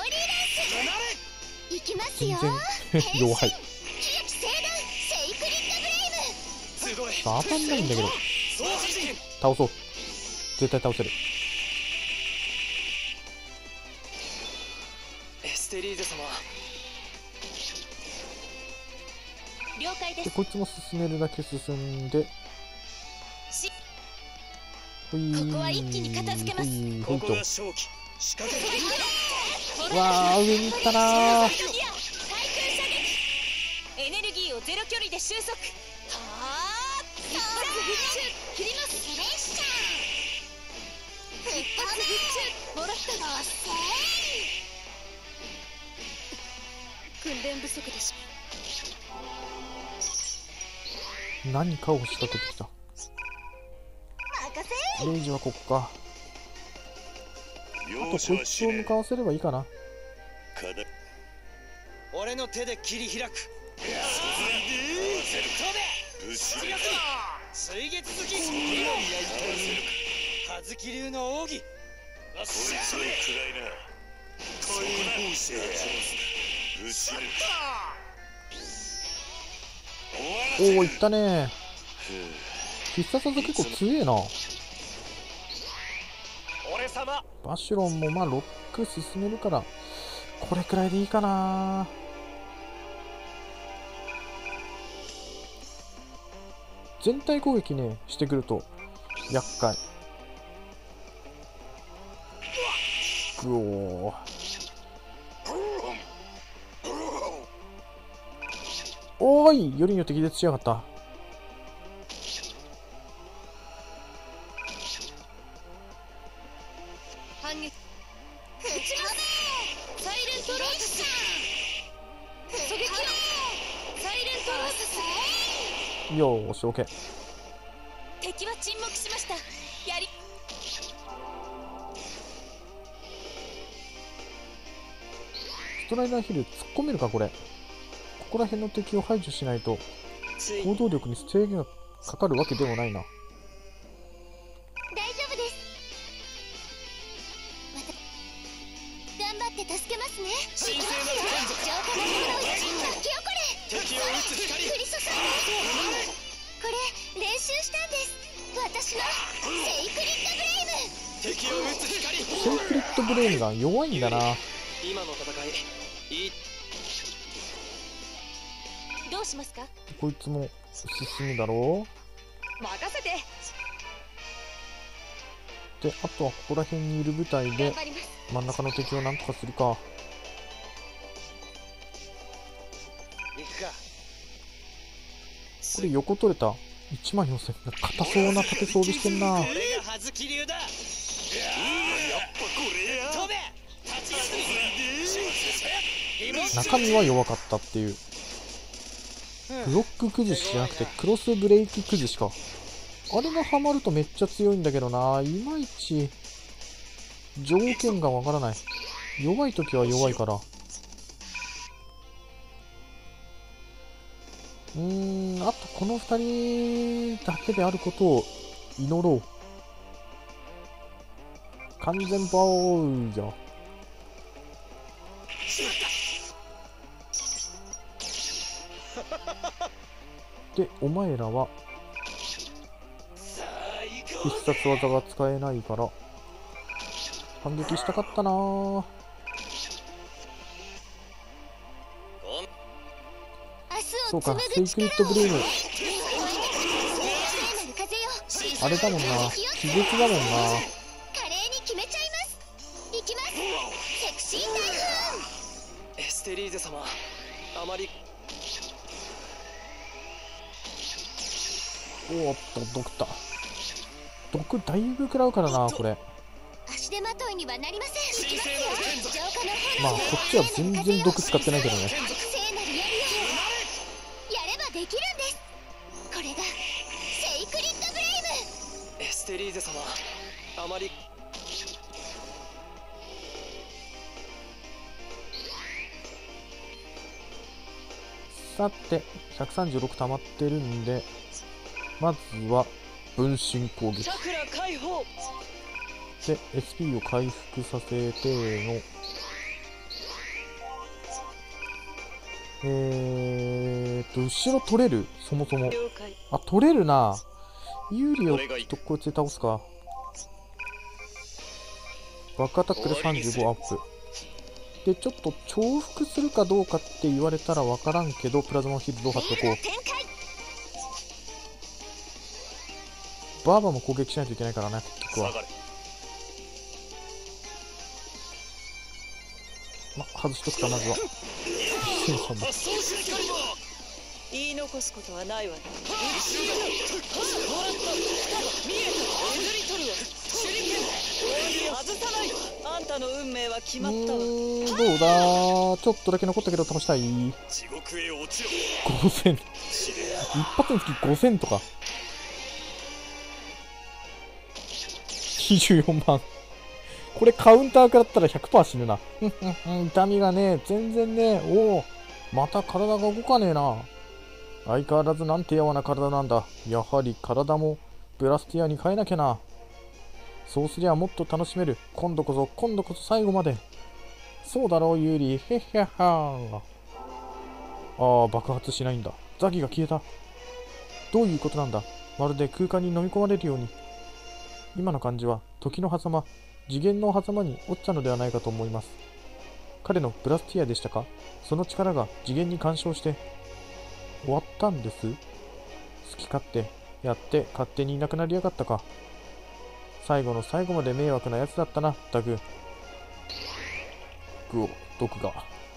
行きます全よ。 然弱い。 清き聖断セイクリッドブレイム。 すごい。 当たんないんだけど。 掃除陣。 倒そう。絶対倒せる。 エステリーゼ様。 了解で。 ですこいつも進めるだけ進んで、ほいー、 ここは一気に片付けます。 ほいほいと。 ここが正気。仕掛ける。 わー、上に行ったなー。 対空射撃。エネルギーをゼロ距離で収束。はあ。一発切ります。 プレッシャー。一発もらったのせい。 訓練不足でし何かを仕掛けてきた。 任せ。 レイジはここか。あとこいつを向かわせればいいかな。 俺の手で切り開く。水月好き。葉月流の奥義。 おお、いったね。必殺技結構強えな。バシュロンもまあロック進めるからこれくらいでいいかな。全体攻撃ねしてくると厄介。ぐおー、おーい、よりによって気絶しやがった。 反撃。サイレントロース。狙撃。サイレントロース。 よーし、オッケー。 敵は沈黙しました。やり。 ストライダーヒル突っ込めるかこれ。ここら辺の敵を排除しないと行動力に制限がかかるわけでもないな。 大丈夫です。頑張って助けますね。 神聖なる天族浄化の炎を巻き起これ。 敵を撃つ光降り注いで。これ練習したんです。私のセイクリッドブレイム。 敵を撃つ光。 セイクリッドブレイムが弱いんだな。 今の戦いいい。 どうしますか。 こいつも進むだろ任せて。 う。であとはここら辺にいる部隊で頑張ります。 真ん中の敵をなんとかするか。 行くか。 これ横取れた。14000が硬そうな縦装備してんな。 これが葉月流だ。 やっぱこれや。 飛べ。立ち上がり。 中身は弱かったっていう。ブロック崩しじゃなくてクロスブレイク崩しか。あれがハマるとめっちゃ強いんだけどな。いまいち条件がわからない。弱い時は弱いから。あとこの2人だけであることを祈ろう。完全防御。でお前らは必殺技が使えないから反撃したかったなぁ。そうか、セイクリッドブレイムあれだもんな、気絶だもんな。 華麗に決めちゃいます。いきます。セクシー台風。 エステリーゼ様、あまり。 おっと毒だ。毒だいぶ食らうからなこれ。 足手まといにはなりません。いきますよ。浄化のまあ炎。 こっちは全然毒使ってないけどね。 聖なる槍をやればできるんです。これがセイクリッドブレイム。 エステリーゼ様、あまり。 さて136溜まってるんで、まずは分身攻撃チャクラ解放。 で SP を回復させての後ろ取れる。そもそも了解。 あ取れるな。有利をとこいつで倒すか。バックアタックで35アップで、ちょっと重複するかどうかって言われたら分からんけど、プラズマヒルドを貼っておこう。バーバも攻撃しないといけないからね、結局は。ま、外しとくか、まずは。13だ。 言い残すことはないわね。外さない。あんたの運命は決まったわ。 どうだ、ちょっとだけ残ったけど倒したい。 地獄へ落ちろ。 5000。一発につき5000とか。24万。これカウンターからだったら 100% 死ぬな。痛みがね、全然ね、おお、また体が動かねえな。相変わらずなんてやわな体なんだ。やはり体もブラスティアに変えなきゃな。そうすりゃもっと楽しめる。今度こそ最後まで。 そうだろう、ユーリ。へっへっはー。爆発しないんだ。ザギが消えた。どういうことなんだ。まるで空間に飲み込まれるように。今の感じは、時の狭間、次元の狭間に落ちたのではないかと思います。彼のブラスティアでしたか。その力が次元に干渉して、終わったんです。好き勝手やって勝手にいなくなりやがったか。最後の最後まで迷惑なやつだったな、ダグ。グオ、毒が。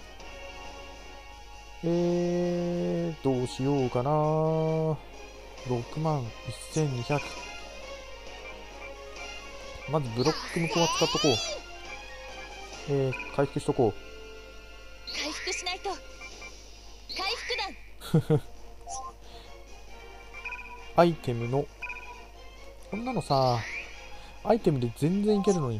どうしようかな。61200。まずブロック向こうは使っとこう。回復しとこう。 回復しないと。回復弾。 アイテムの、こんなのさ、アイテムで全然いけるのに。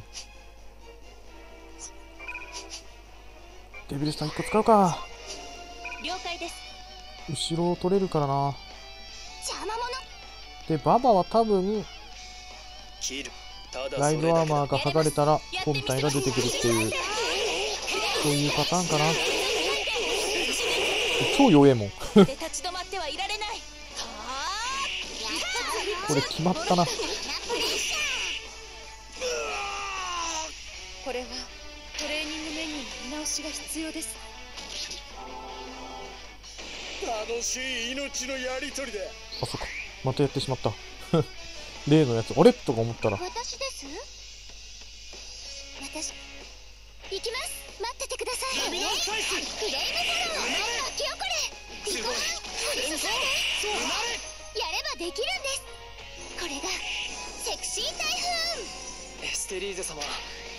デビルスター1個使うか。 了解です。 後ろを取れるからな。 邪魔者。 で、ババは多分、 切る。ただライドアーマーがが剥がれたら本体が出てくるっていう、そういうパターンかな。超弱えもん。 で立ち止まってはいられない。 これ決まったな。 これはトレーニングメニューの見直しが必要です。 楽しい命のやりとりだ。 あ、そっか。またやってしまった。例のやつ、あれとか思ったら。 私です。私行きます。待っててください。フレームフォロー。巻き起これ。リコマン。やればできるんです。これがセクシー台風。 エステリーゼ様、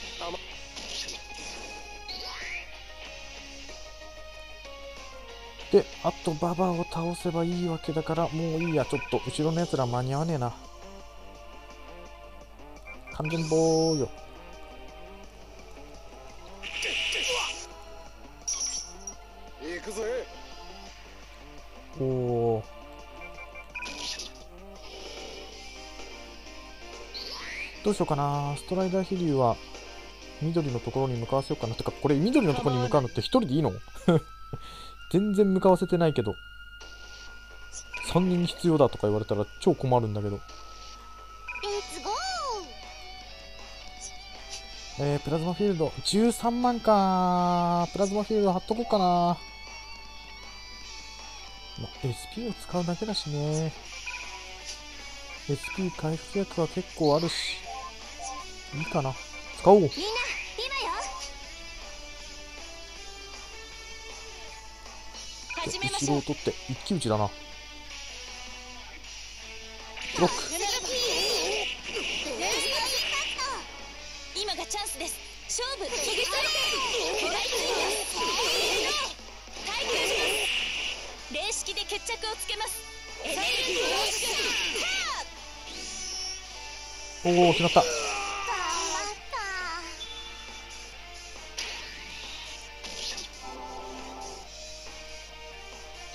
で、あとババアを倒せばいいわけだから、もういいや。ちょっと後ろのやつら間に合わねえな。完全防御。 行くぜ。 おお。どうしようかな。ストライダー飛竜は緑のところに向かわせようかな。てか、これ緑のところに向かうのって一人でいいの？全然向かわせてないけど。3人必要だとか言われたら超困るんだけど。 レッツゴー。 プラズマフィールド13万か。プラズマフィールド貼っとこうかな。ま、SP を使うだけだしね。SP 回復薬は結構あるし、いいかな。使おう。 みんな今よ。 始めまし後ろょう。 を取って一騎打ちだな。ブロック。 今がチャンスです。勝負。耐久します。霊式で決着をつけます。エネルギーおお、決まった。 頑張った。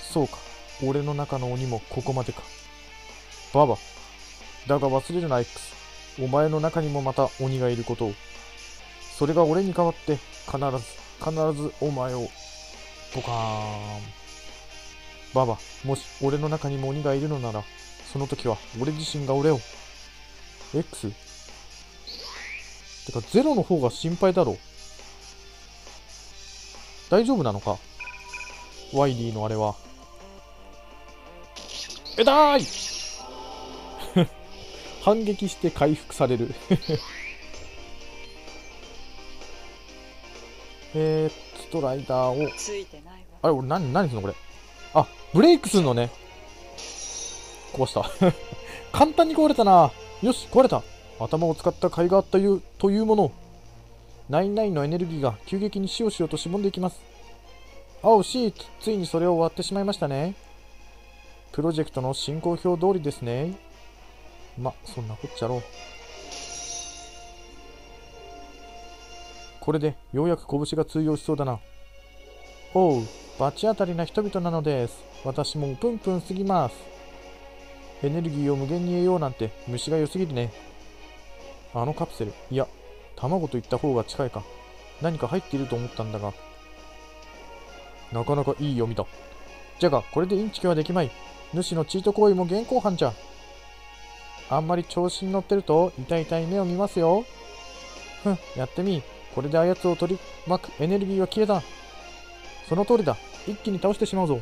そうか。俺の中の鬼もここまでか。ババ。だが忘れるな X。お前の中にもまた鬼がいることを。それが俺に代わって必ずお前を。ポカーン。ババ、もし俺の中にも鬼がいるのなら、その時は俺自身が俺を。X？ てかゼロの方が心配だろう。大丈夫なのか？ワイリーのあれは。痛い反撃して回復されるストライダーを。 ついてないわ。 あれ、俺何すんのこれ。あ、ブレイクすんのね。壊した。簡単に壊れたな。よし、壊れた。頭を使った甲斐があったというもの。99のエネルギーが急激にしおしおとしぼんでいきます。青シート、ついにそれを終わってしまいましたね。プロジェクトの進行表通りですね。ま、そんなこっちゃろう。これでようやく拳が通用しそうだな。おう、罰当たりな人々なのです。私もプンプンすぎます。エネルギーを無限に得ようなんて虫が良すぎるね。あのカプセル、いや、卵と言った方が近いか。 何か入っていると思ったんだが、なかなかいい読みだ。じゃがこれでインチキはできまい。主のチート行為も現行犯じゃ。あんまり調子に乗ってると痛い目を見ますよ。ふん、やってみ。これであやつを取り巻くエネルギーは消えた。その通りだ。一気に倒してしまうぞ。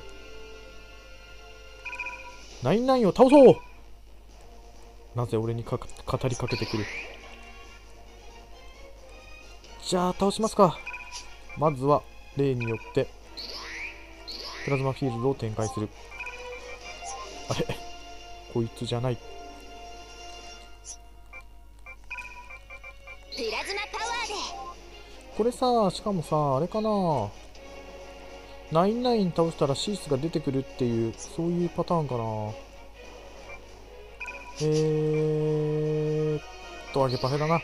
ナインナインを倒そう。なぜ俺に語りかけてくる。じゃあ倒しますか。まずは例によってプラズマフィールドを展開する。あれ、こいつじゃない。 プラズマパワーで。 これさ、しかもさ、あれかな、ナインナイン倒したらシースが出てくるっていう、そういうパターンかな。揚げパフェだな。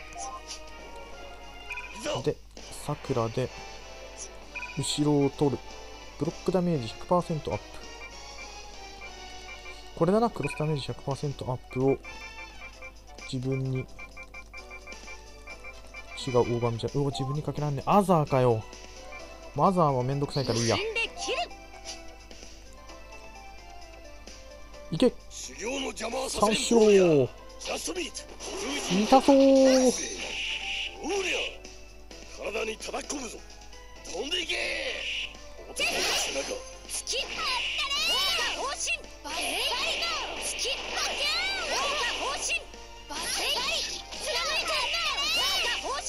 で、さくらで後ろを取る。ブロックダメージ 100% アップ。これだな、クロスダメージ 100% アップを自分に。違う、大神じゃ。自分にかけらんね。アザーかよ。アザーはめんどくさいからいいや。いけ。三四郎。痛そう。 体に叩き込むぞ。飛んでいけ。男の背中。 スキッパー方針バレースキッパー方針バレー貫いて方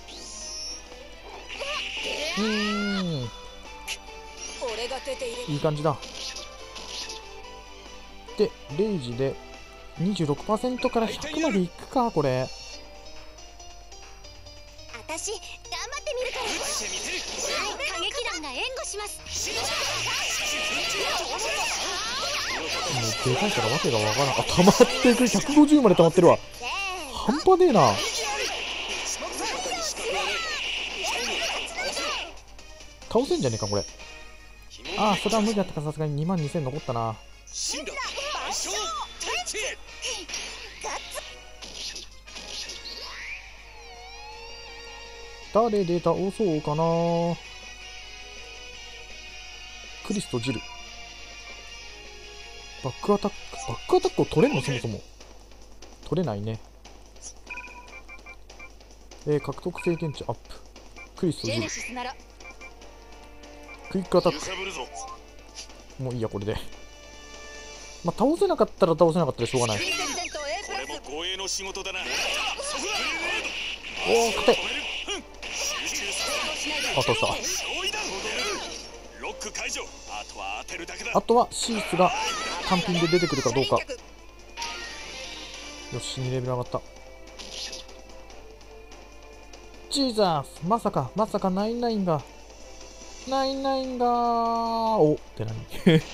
針。俺が出ている。 いい感じだ。で、レイジで 26% から100までいくか、これ。 私頑張ってみるから。歌劇団が援護します。 もうでかいからわけがわからん。溜まっていく。150まで溜まってるわ。半端ねえな。倒せんじゃねえかこれ。ああ、それは無理だったか。さすがに22000残ったな。誰で倒そうかな。クリスとジル。バックアタックを取れんの。そもそも取れないね。獲得経験値アップ。クリスとジル。クイックアタック。もういいや、これで。倒せなかったら倒せなかったでしょうがない。おお、勝て。倒した。あとはシースが単品で出てくるかどうか。よし、2レベル上がった。ジーザース、まさかナインナインがおって何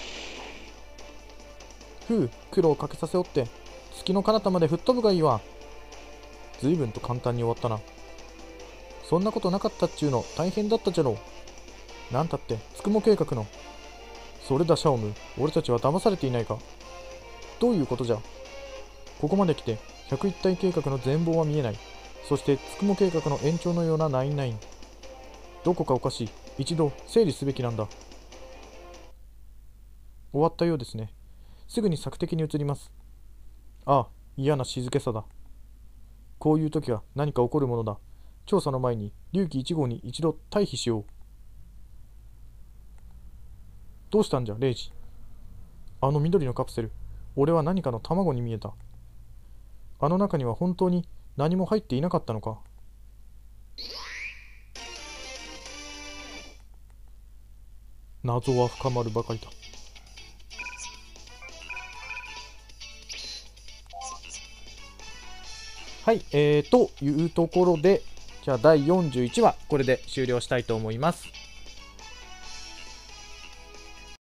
ふう、苦労をかけさせおって月の彼方まで吹っ飛ぶがいいわ。随分と簡単に終わったな。そんなことなかったっちゅうの。大変だったじゃろう。なんたってつくも計画の。それだシャオム、俺たちは騙されていないか。どういうことじゃ。ここまで来て101体計画の全貌は見えない。そしてつくも計画の延長のようなナインナイン。どこかおかしい。一度整理すべきなんだ。終わったようですね。すぐに索敵に移ります。ああ、嫌な静けさだ。こういう時は何か起こるものだ。調査の前に龍騎1号に一度退避しよう。どうしたんじゃ、レイジ。あの緑のカプセル、俺は何かの卵に見えた。あの中には本当に何も入っていなかったのか。謎は深まるばかりだ。はい、というところで、じゃあ第41話これで終了したいと思います。